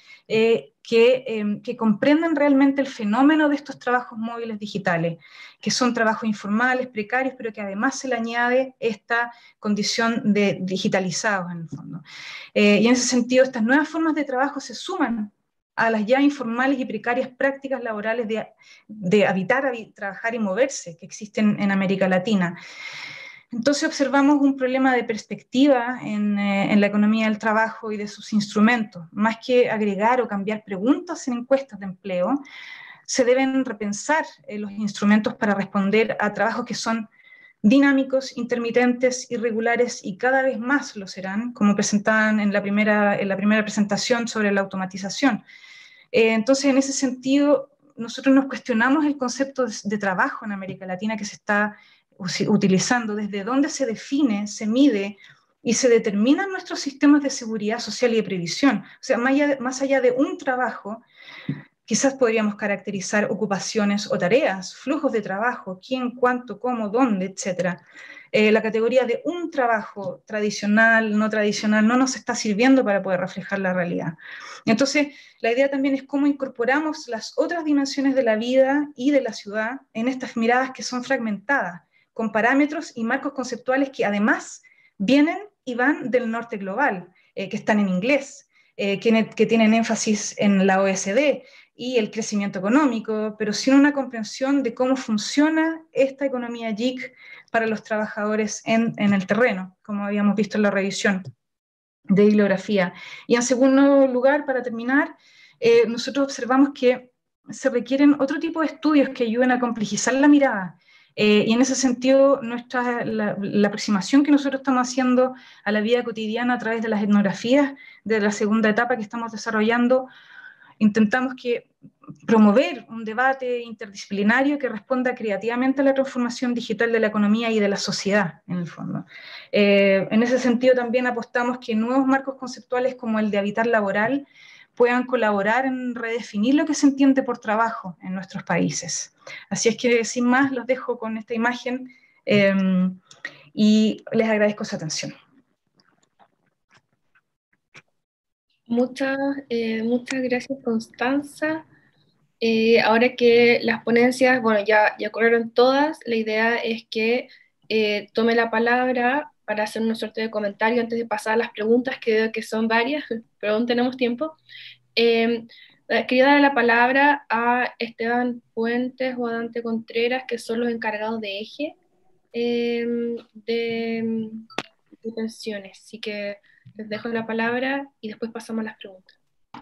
que comprendan realmente el fenómeno de estos trabajos móviles digitales, que son trabajos informales, precarios, pero que además se le añade esta condición de digitalizados en el fondo. Y en ese sentido, estas nuevas formas de trabajo se suman a las ya informales y precarias prácticas laborales de habitar, trabajar y moverse que existen en América Latina. Entonces observamos un problema de perspectiva en la economía del trabajo y de sus instrumentos. Más que agregar o cambiar preguntas en encuestas de empleo, se deben repensar los instrumentos para responder a trabajos que son dinámicos, intermitentes, irregulares y cada vez más lo serán, como presentaban en la primera presentación sobre la automatización. Entonces, en ese sentido, nosotros nos cuestionamos el concepto de trabajo en América Latina que se está utilizando, desde dónde se define, se mide y se determinan nuestros sistemas de seguridad social y de previsión. O sea, más allá de un trabajo, quizás podríamos caracterizar ocupaciones o tareas, flujos de trabajo, quién, cuánto, cómo, dónde, etc. La categoría de un trabajo tradicional, no tradicional, no nos está sirviendo para poder reflejar la realidad. Entonces, la idea también es cómo incorporamos las otras dimensiones de la vida y de la ciudad en estas miradas que son fragmentadas, con parámetros y marcos conceptuales que además vienen y van del norte global, que están en inglés, que tienen énfasis en la OSD y el crecimiento económico, pero sin una comprensión de cómo funciona esta economía GIC para los trabajadores en el terreno, como habíamos visto en la revisión de bibliografía. Y en segundo lugar, para terminar, nosotros observamos que se requieren otro tipo de estudios que ayuden a complejizar la mirada. Y en ese sentido, la aproximación que nosotros estamos haciendo a la vida cotidiana a través de las etnografías de la segunda etapa que estamos desarrollando, intentamos promover un debate interdisciplinario que responda creativamente a la transformación digital de la economía y de la sociedad, en el fondo. En ese sentido también apostamos que nuevos marcos conceptuales como el de habitar laboral puedan colaborar en redefinir lo que se entiende por trabajo en nuestros países. Así es que, sin más, los dejo con esta imagen y les agradezco su atención. Muchas gracias, Constanza. Ahora que las ponencias, bueno, ya corrieron todas, la idea es que tome la palabra para hacer una suerte de comentario antes de pasar a las preguntas, que veo que son varias, pero aún tenemos tiempo. Quería dar la palabra a Esteban Puentes o a Dante Contreras, que son los encargados de eje de pensiones. Así que les dejo la palabra y después pasamos a las preguntas.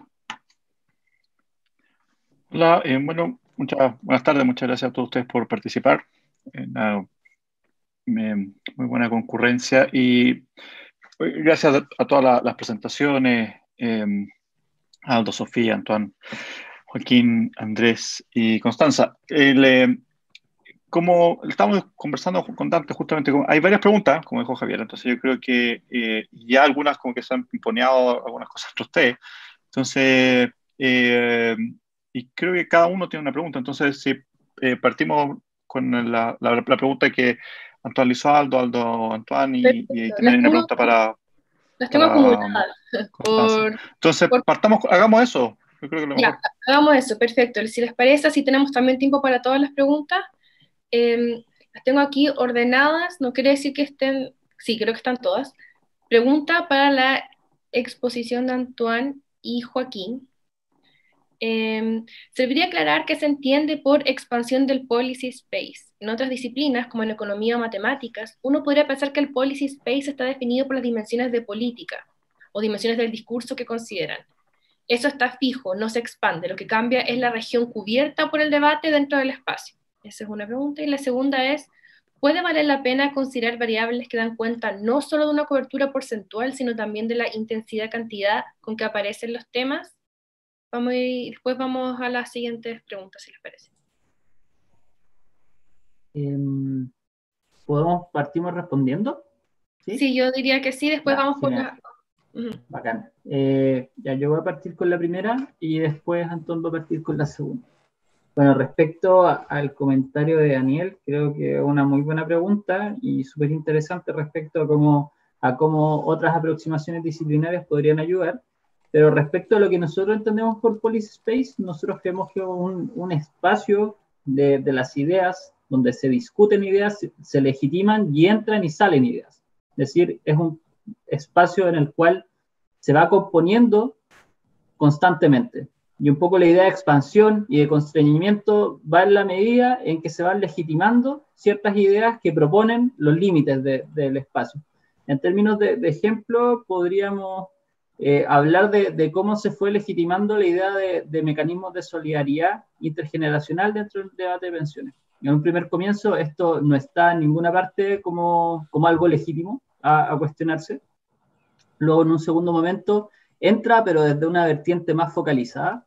Hola, bueno, buenas tardes, muchas gracias a todos ustedes por participar. Muy buena concurrencia y gracias a todas las presentaciones, a Aldo, Sofía, Antoine, Joaquín, Andrés y Constanza. Como estamos conversando con Dante, justamente, hay varias preguntas, como dijo Javier, entonces yo creo que ya algunas como que se han imponeado algunas cosas entre ustedes. Entonces, y creo que cada uno tiene una pregunta. Entonces, si partimos con la pregunta que Antoine le hizo a Aldo, Antoine, y también hay una pregunta para... Las tengo acumuladas. Entonces, hagamos eso. Yo creo que lo mejor. Hagamos eso, perfecto. Si les parece, así tenemos también tiempo para todas las preguntas. Las tengo aquí ordenadas, no quiere decir que estén, sí, creo que están todas. Pregunta para la exposición de Antoine y Joaquín. Serviría aclarar qué se entiende por expansión del policy space. En otras disciplinas, como en economía o matemáticas, uno podría pensar que el policy space está definido por las dimensiones de política o dimensiones del discurso que consideran. Eso está fijo, no se expande, lo que cambia es la región cubierta por el debate dentro del espacio. Esa es una pregunta. Y la segunda es, ¿puede valer la pena considerar variables que dan cuenta no solo de una cobertura porcentual, sino también de la intensidad-cantidad con que aparecen los temas? Después vamos a las siguientes preguntas, si les parece. ¿Partimos respondiendo? Sí, yo diría que sí, después vamos por la... Bacán. Ya yo voy a partir con la primera y después Antón va a partir con la segunda. Bueno, respecto al comentario de Daniel, creo que es una muy buena pregunta y súper interesante respecto a cómo otras aproximaciones disciplinarias podrían ayudar. Pero respecto a lo que nosotros entendemos por policy space, nosotros creemos que es un espacio de las ideas, donde se discuten ideas, se legitiman y entran y salen ideas. Es decir, es un espacio en el cual se va componiendo constantemente. Y un poco la idea de expansión y de constreñimiento va en la medida en que se van legitimando ciertas ideas que proponen los límites del espacio. En términos de ejemplo, podríamos hablar de cómo se fue legitimando la idea de mecanismos de solidaridad intergeneracional dentro del debate de pensiones. En un primer comienzo, esto no está en ninguna parte como algo legítimo a cuestionarse. Luego, en un segundo momento, entra, pero desde una vertiente más focalizada,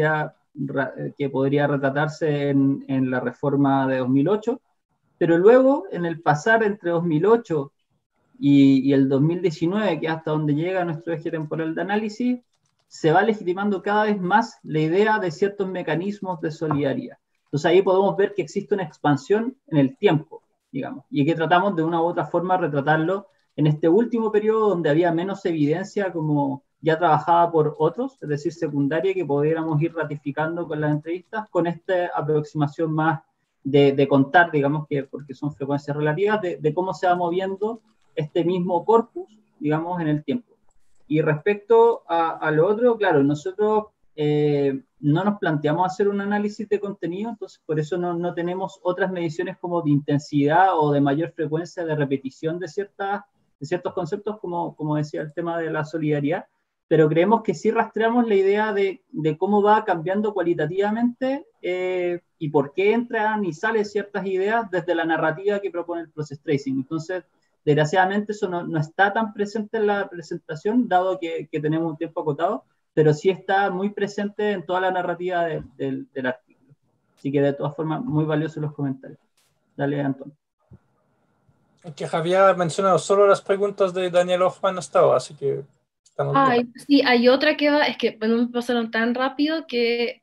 que podría retratarse en la reforma de 2008, pero luego, en el pasar entre 2008 y el 2019, que es hasta donde llega nuestro eje temporal de análisis, se va legitimando cada vez más la idea de ciertos mecanismos de solidaridad. Entonces ahí podemos ver que existe una expansión en el tiempo, digamos, y que tratamos de una u otra forma retratarlo en este último periodo donde había menos evidencia como ya trabajada por otros, es decir, secundaria, que pudiéramos ir ratificando con las entrevistas, con esta aproximación más de contar, digamos, porque son frecuencias relativas, de cómo se va moviendo este mismo corpus, digamos, en el tiempo. Y respecto a lo otro, claro, nosotros no nos planteamos hacer un análisis de contenido, entonces por eso no tenemos otras mediciones como de intensidad o de mayor frecuencia de repetición de ciertos conceptos, como decía el tema de la solidaridad, pero creemos que sí rastreamos la idea de cómo va cambiando cualitativamente y por qué entran y salen ciertas ideas desde la narrativa que propone el process tracing. Entonces, desgraciadamente eso no está tan presente en la presentación, dado que tenemos un tiempo acotado, pero sí está muy presente en toda la narrativa del artículo. Así que de todas formas, muy valiosos los comentarios. Dale, Antón. Que Javier ha mencionado solo las preguntas de Daniel Hoffman hasta ahora, así que estamos bien. Sí, hay otra que va, es que no me pasaron tan rápido que...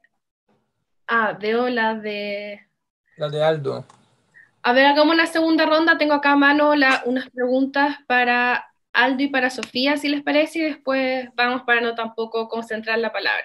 veo la de... La de Aldo. A ver, hagamos una segunda ronda. Tengo acá a mano unas preguntas para Aldo y para Sofía, si les parece, y después vamos para no tampoco concentrar la palabra.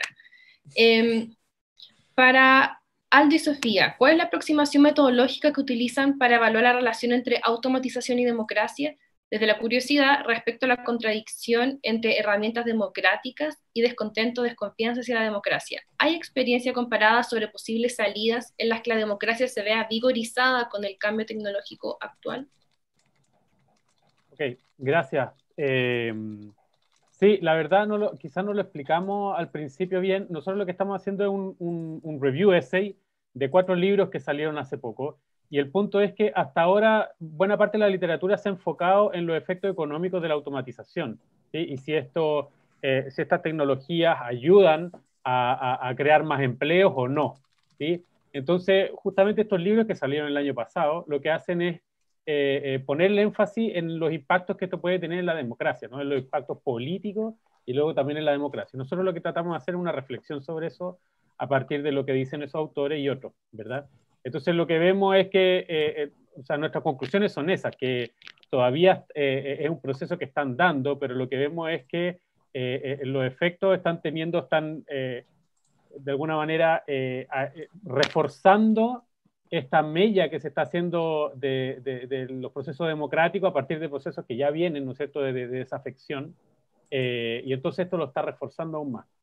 Para Aldo y Sofía, ¿cuál es la aproximación metodológica que utilizan para evaluar la relación entre automatización y democracia, desde la curiosidad respecto a la contradicción entre herramientas democráticas y descontento, desconfianza hacia la democracia? ¿Hay experiencia comparada sobre posibles salidas en las que la democracia se vea vigorizada con el cambio tecnológico actual? Ok, gracias. Sí, la verdad quizás no lo explicamos al principio bien. Nosotros lo que estamos haciendo es un review essay de 4 libros que salieron hace poco. Y el punto es que hasta ahora buena parte de la literatura se ha enfocado en los efectos económicos de la automatización, ¿sí? Y si estas tecnologías ayudan a crear más empleos o no, ¿sí? Entonces, justamente estos libros que salieron el año pasado, lo que hacen es ponerle énfasis en los impactos que esto puede tener en la democracia, ¿no? En los impactos políticos y luego también en la democracia. Nosotros lo que tratamos de hacer es una reflexión sobre eso a partir de lo que dicen esos autores y otros, ¿verdad? Entonces lo que vemos es que, o sea, nuestras conclusiones son esas, que todavía es un proceso que están dando, pero lo que vemos es que los efectos están de alguna manera reforzando esta mella que se está haciendo de los procesos democráticos a partir de procesos que ya vienen, ¿no es cierto?, de desafección, y entonces esto lo está reforzando aún más.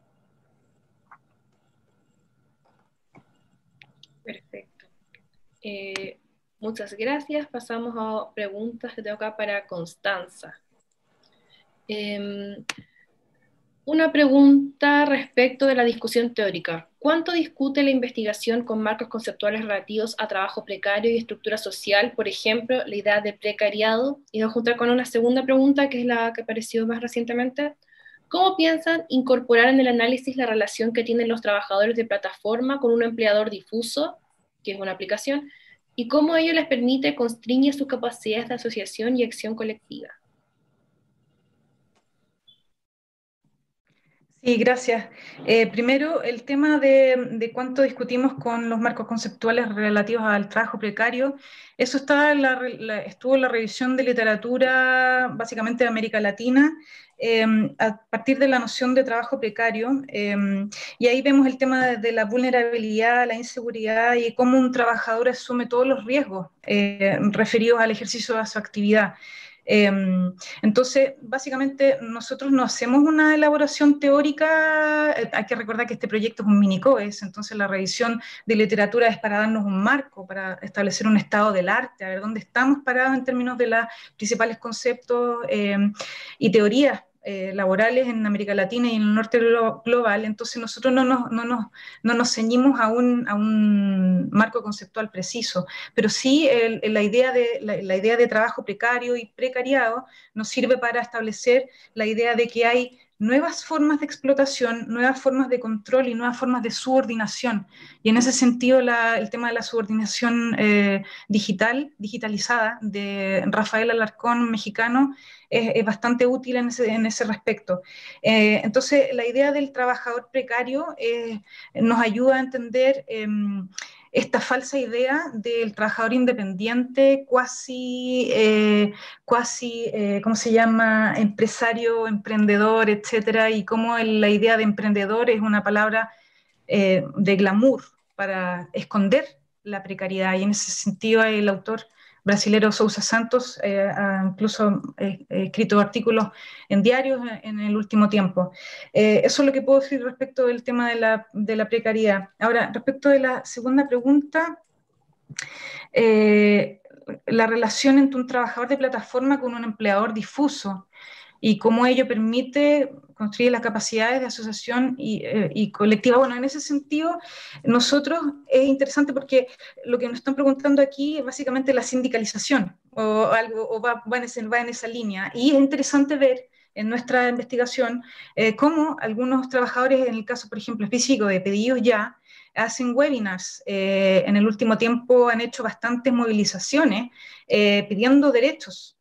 Perfecto. Muchas gracias. Pasamos a preguntas que tengo acá para Constanza. Una pregunta respecto de la discusión teórica. ¿Cuánto discute la investigación con marcos conceptuales relativos a trabajo precario y estructura social, por ejemplo, la idea de precariado? Y voy a juntar con una segunda pregunta, que es la que apareció más recientemente. ¿Cómo piensan incorporar en el análisis la relación que tienen los trabajadores de plataforma con un empleador difuso, que es una aplicación, y cómo ello les permite constriñir sus capacidades de asociación y acción colectiva? Sí, gracias. Primero, el tema de cuánto discutimos con los marcos conceptuales relativos al trabajo precario, eso está estuvo en la revisión de literatura básicamente de América Latina, a partir de la noción de trabajo precario, y ahí vemos el tema de la vulnerabilidad, la inseguridad y cómo un trabajador asume todos los riesgos referidos al ejercicio de su actividad. Entonces, básicamente, nosotros no hacemos una elaboración teórica, hay que recordar que este proyecto es un mini-COES, entonces la revisión de literatura es para darnos un marco, para establecer un estado del arte, a ver dónde estamos parados en términos de los principales conceptos y teorías laborales en América Latina y en el norte global. Entonces nosotros no nos ceñimos a un marco conceptual preciso, pero sí la idea de trabajo precario y precariado nos sirve para establecer la idea de que hay nuevas formas de explotación, nuevas formas de control y nuevas formas de subordinación. Y en ese sentido el tema de la subordinación digitalizada de Rafael Alarcón, mexicano, es bastante útil en ese respecto. Entonces, la idea del trabajador precario nos ayuda a entender esta falsa idea del trabajador independiente, ¿cómo se llama? Empresario, emprendedor, etcétera, y cómo la idea de emprendedor es una palabra de glamour para esconder la precariedad. Y en ese sentido el autor brasilero Sousa Santos ha incluso escrito artículos en diarios en el último tiempo. Eso es lo que puedo decir respecto del tema de la precariedad. Ahora, respecto de la segunda pregunta, la relación entre un trabajador de plataforma con un empleador difuso y cómo ello permite construir las capacidades de asociación y colectiva. Bueno, en ese sentido, nosotros es interesante porque lo que nos están preguntando aquí es básicamente la sindicalización o algo, o va en esa línea. Y es interesante ver en nuestra investigación cómo algunos trabajadores, en el caso, por ejemplo, específico de Pedidos Ya, hacen webinars. En el último tiempo han hecho bastantes movilizaciones pidiendo derechos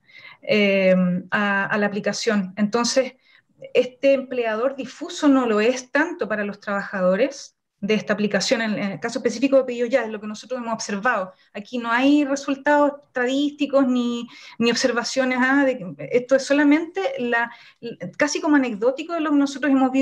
a la aplicación. Entonces, este empleador difuso no lo es tanto para los trabajadores de esta aplicación. En el caso específico de Pedidos Ya, es lo que nosotros hemos observado. Aquí no hay resultados estadísticos ni observaciones. Esto es solamente casi como anecdótico de lo que nosotros hemos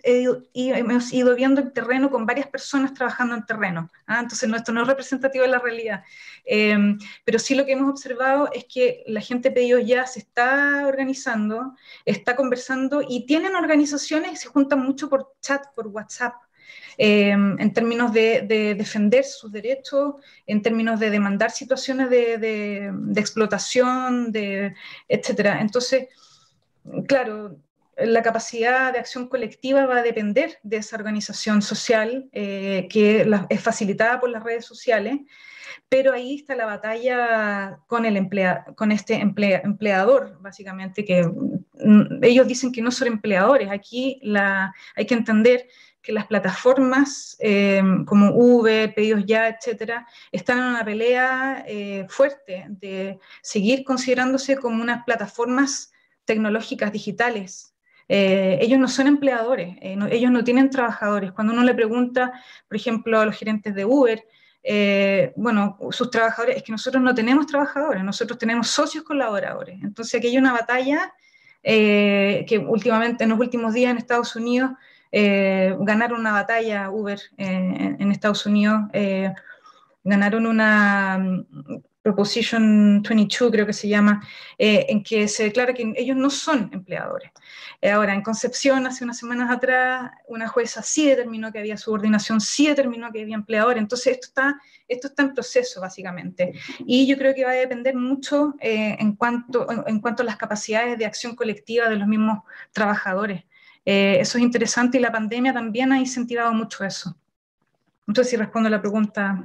ido viendo en terreno con varias personas trabajando en terreno. Entonces, esto no es representativo de la realidad. Pero sí lo que hemos observado es que la gente de Pedidos Ya se está organizando, está conversando y tienen organizaciones que se juntan mucho por chat, por WhatsApp, en términos de defender sus derechos, en términos de demandar situaciones de explotación, etcétera. Entonces, claro, la capacidad de acción colectiva va a depender de esa organización social que es facilitada por las redes sociales, pero ahí está la batalla con este empleador, básicamente, que ellos dicen que no son empleadores. Aquí hay que entender que las plataformas como Uber, Pedidos Ya, etcétera, están en una pelea fuerte de seguir considerándose como unas plataformas tecnológicas digitales. Ellos no son empleadores, ellos no tienen trabajadores. Cuando uno le pregunta, por ejemplo, a los gerentes de Uber, bueno, sus trabajadores, es que nosotros no tenemos trabajadores, nosotros tenemos socios colaboradores. Entonces aquí hay una batalla que últimamente, en los últimos días en Estados Unidos, ganaron una batalla Uber en Estados Unidos, ganaron una Proposition 22, creo que se llama, en que se declara que ellos no son empleadores. Ahora, en Concepción, hace unas semanas atrás, una jueza sí determinó que había subordinación, sí determinó que había empleadores. Entonces, esto está en proceso, básicamente. Y yo creo que va a depender mucho en cuanto a las capacidades de acción colectiva de los mismos trabajadores. Eso es interesante y la pandemia también ha incentivado mucho eso. No sé si respondo a la pregunta.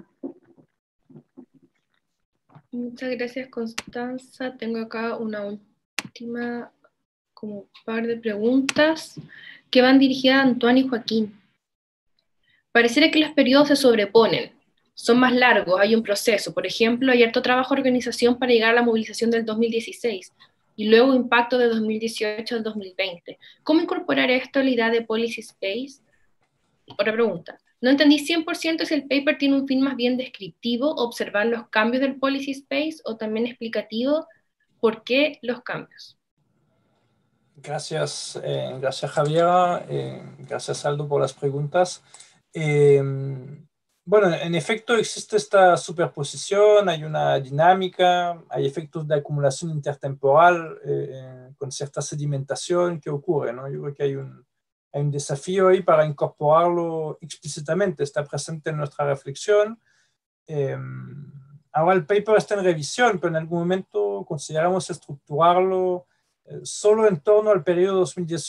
Muchas gracias, Constanza. Tengo acá una última, como un par de preguntas que van dirigidas a Antoine y Joaquín. Pareciera que los periodos se sobreponen, son más largos, hay un proceso. Por ejemplo, hay harto trabajo de organización para llegar a la movilización del 2016 y luego impacto de 2018 al 2020. ¿Cómo incorporar esto a la idea de Policy Space? Otra pregunta. No entendí 100% si el paper tiene un fin más bien descriptivo, observar los cambios del Policy Space, o también explicativo, ¿por qué los cambios? Gracias, gracias Javiera, gracias Aldo por las preguntas. Bueno, en efecto existe esta superposición, hay una dinámica, hay efectos de acumulación intertemporal con cierta sedimentación que ocurre, ¿no? Yo creo que hay un desafío ahí para incorporarlo explícitamente, está presente en nuestra reflexión. Ahora el paper está en revisión, pero en algún momento consideramos estructurarlo solo en torno al periodo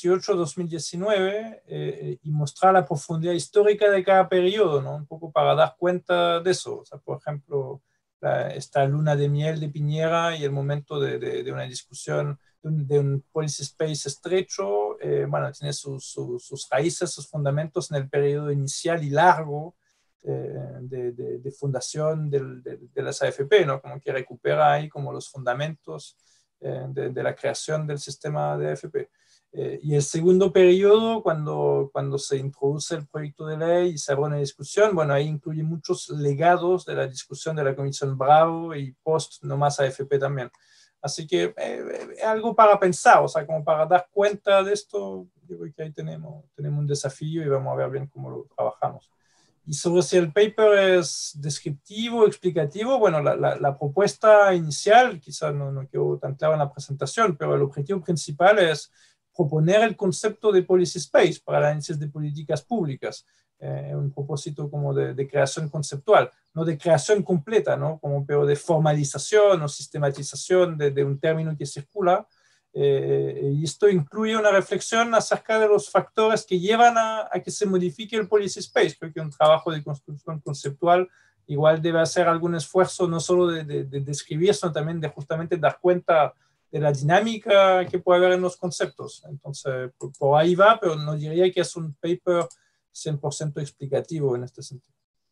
2018-2019 y mostrar la profundidad histórica de cada periodo, ¿no? Un poco para dar cuenta de eso. O sea, por ejemplo, esta luna de miel de Piñera y el momento de una discusión de un policy space estrecho, bueno, tiene sus raíces, sus fundamentos en el periodo inicial y largo de fundación de las AFP, ¿no? Como que recupera ahí como los fundamentos de la creación del sistema de AFP. Y el segundo periodo, cuando se introduce el proyecto de ley y se abre una discusión, bueno, ahí incluye muchos legados de la discusión de la Comisión Bravo y post no más AFP también. Así que algo para pensar, o sea, como para dar cuenta de esto, yo creo que ahí tenemos un desafío y vamos a ver bien cómo lo trabajamos. Y sobre si el paper es descriptivo, explicativo, bueno, la propuesta inicial, quizás no quedó tan clara en la presentación, pero el objetivo principal es proponer el concepto de policy space para el análisis de políticas públicas, un propósito como de creación conceptual, no de creación completa, ¿no? Pero de formalización o sistematización de un término que circula. Y esto incluye una reflexión acerca de los factores que llevan a que se modifique el policy space. Creo que un trabajo de construcción conceptual igual debe hacer algún esfuerzo no solo de describir, sino también de justamente dar cuenta de la dinámica que puede haber en los conceptos. Entonces, por ahí va, pero no diría que es un paper 100% explicativo en este sentido.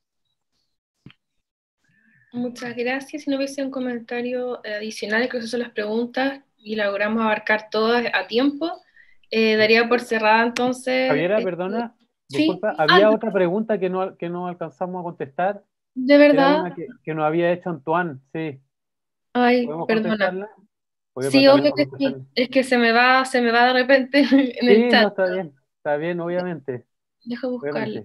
Muchas gracias. Si no hubiese un comentario adicional, creo que esas son las preguntas y logramos abarcar todas a tiempo. Daría por cerrada entonces. Javiera, perdona, ¿sí? Disculpa, había otra pregunta que no alcanzamos a contestar. ¿De verdad? Era una que nos había hecho Antoine, sí. Ay, ¿Podemos perdona. contestarla? Sí, obvio que sí. Es que se me va de repente en el chat. No, está bien, obviamente. Deja buscarla.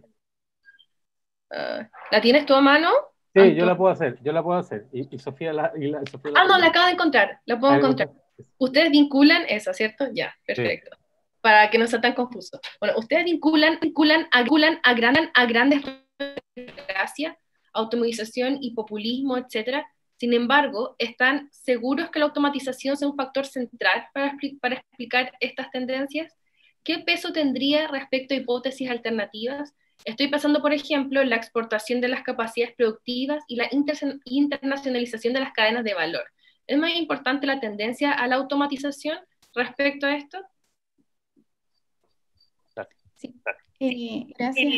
¿La tienes tú a mano? Sí, Antoine. Yo la puedo hacer. Y Sofía Sofía no, la acabo de encontrar, la puedo encontrar. Ustedes vinculan eso, ¿cierto? Ya, perfecto. Sí. Para que no sea tan confuso. Bueno, ustedes vinculan a grandes gracias, automatización y populismo, etcétera. Sin embargo, ¿están seguros que la automatización sea un factor central para explicar estas tendencias? ¿Qué peso tendría respecto a hipótesis alternativas? Estoy pensando, por ejemplo, en la exportación de las capacidades productivas y la internacionalización de las cadenas de valor. ¿Es más importante la tendencia a la automatización respecto a esto? Sí. Gracias,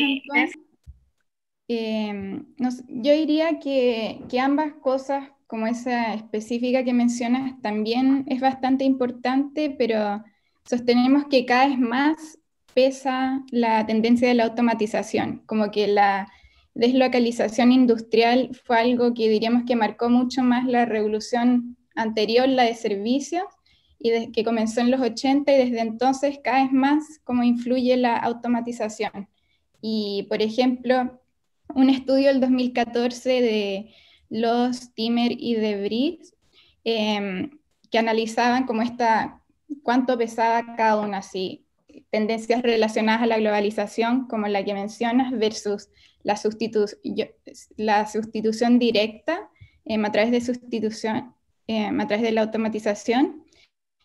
Antoine. Yo diría que ambas cosas, como esa específica que mencionas, también es bastante importante, pero sostenemos que cada vez más pesa la tendencia de la automatización, como que la deslocalización industrial fue algo que diríamos que marcó mucho más la revolución anterior, la de servicios, y que comenzó en los 80, y desde entonces cada vez más como influye la automatización. Y, por ejemplo, un estudio del 2014 de Los, Timmer y de Vries, que analizaban como cuánto pesaba cada una, así, tendencias relacionadas a la globalización, como la que mencionas, versus la sustitución directa a través de la automatización.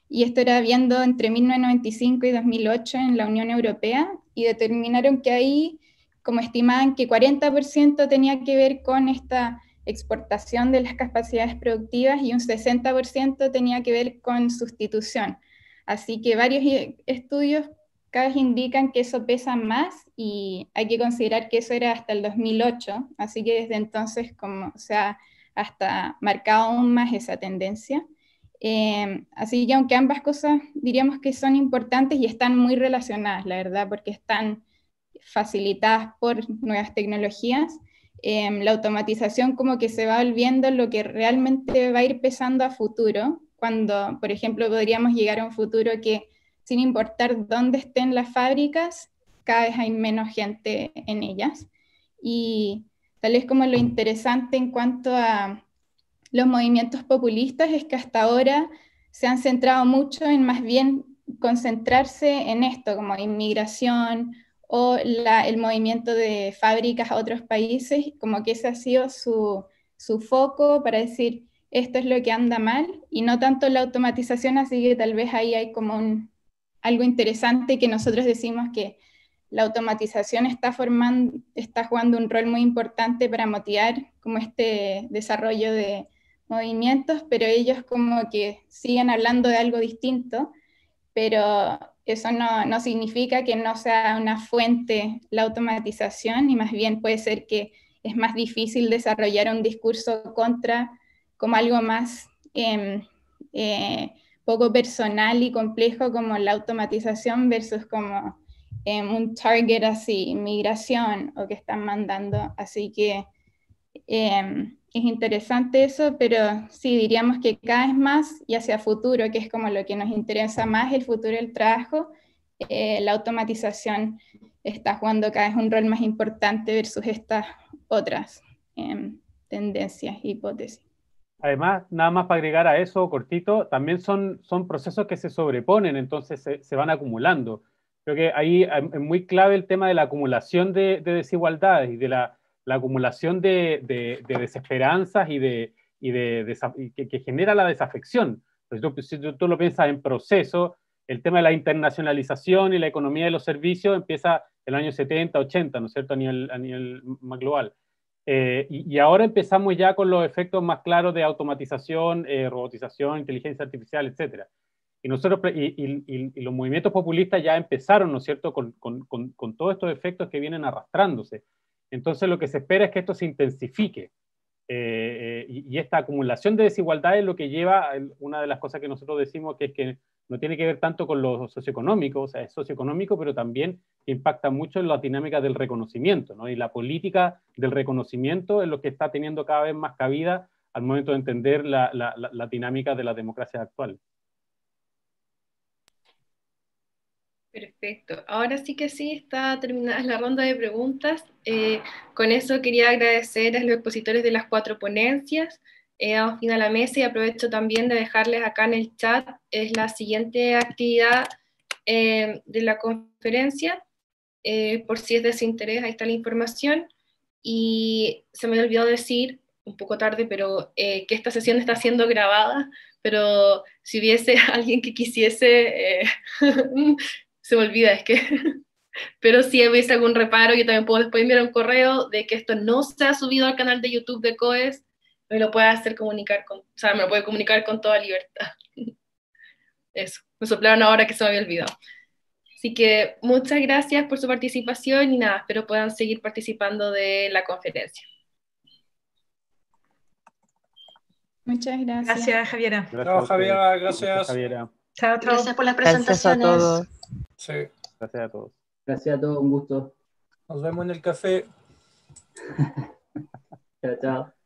y esto era viendo entre 1995 y 2008 en la Unión Europea, y determinaron que ahí, como estimaban que 40% tenía que ver con esta exportación de las capacidades productivas y un 60% tenía que ver con sustitución. Así que varios estudios cada vez indican que eso pesa más, y hay que considerar que eso era hasta el 2008, así que desde entonces como se ha hasta marcado aún más esa tendencia. Así que aunque ambas cosas diríamos que son importantes y están muy relacionadas, la verdad, porque están facilitadas por nuevas tecnologías, la automatización como que se va volviendo lo que realmente va a ir pesando a futuro, cuando, por ejemplo, podríamos llegar a un futuro que, sin importar dónde estén las fábricas, cada vez hay menos gente en ellas. Y tal vez como lo interesante en cuanto a los movimientos populistas es que hasta ahora se han centrado mucho en más bien concentrarse en esto, como inmigración o el movimiento de fábricas a otros países, como que ese ha sido su foco para decir esto es lo que anda mal, y no tanto la automatización, así que tal vez ahí hay como algo interesante que nosotros decimos que la automatización está jugando un rol muy importante para motivar como este desarrollo de movimientos, pero ellos como que siguen hablando de algo distinto, pero eso no significa que no sea una fuente la automatización, y más bien puede ser que es más difícil desarrollar un discurso contra como algo más poco personal y complejo como la automatización versus como un target así, migración o que están mandando. Así que es interesante eso, pero sí, diríamos que cada vez más, y hacia futuro, que es como lo que nos interesa más, el futuro del trabajo, la automatización está jugando cada vez un rol más importante versus estas otras tendencias, hipótesis. Además, nada más para agregar a eso, cortito, también son procesos que se sobreponen, entonces se van acumulando. Creo que ahí es muy clave el tema de la acumulación de desigualdades y de la acumulación de desesperanzas y que genera la desafección. Pues si tú lo piensas en proceso, el tema de la internacionalización y la economía de los servicios empieza en el año 70, 80, ¿no es cierto?, a nivel más global. Y ahora empezamos ya con los efectos más claros de automatización, robotización, inteligencia artificial, etc. Y los movimientos populistas ya empezaron, ¿no es cierto?, con todos estos efectos que vienen arrastrándose. Entonces lo que se espera es que esto se intensifique. Y esta acumulación de desigualdades es lo que lleva, una de las cosas que nosotros decimos que es que no tiene que ver tanto con lo socioeconómico, o sea, es socioeconómico, pero también impacta mucho en las dinámicas del reconocimiento, ¿no? Y la política del reconocimiento es lo que está teniendo cada vez más cabida al momento de entender la dinámica de las democracias actuales. Perfecto. Ahora sí que sí, está terminada la ronda de preguntas. Con eso quería agradecer a los expositores de las 4 ponencias. Damos fin a la mesa y aprovecho también de dejarles acá en el chat es la siguiente actividad de la conferencia. Por si es de su interés, ahí está la información. Y se me olvidó decir, un poco tarde, pero que esta sesión está siendo grabada, pero si hubiese alguien que quisiese... se me olvida, es que... pero si hubiese algún reparo, yo también puedo después enviar un correo de que esto no se ha subido al canal de YouTube de COES, me lo puede hacer comunicar con, o sea, me lo puede comunicar con toda libertad. Eso, me soplaron ahora que se me había olvidado. Así que muchas gracias por su participación y nada, espero puedan seguir participando de la conferencia. Muchas gracias. Gracias, Javiera. Chao, Javiera, gracias. Javiera. Chao, chao. Gracias por las presentaciones. Gracias a todos. Sí. Gracias a todos. Gracias a todos, un gusto. Nos vemos en el café. Chao, chao.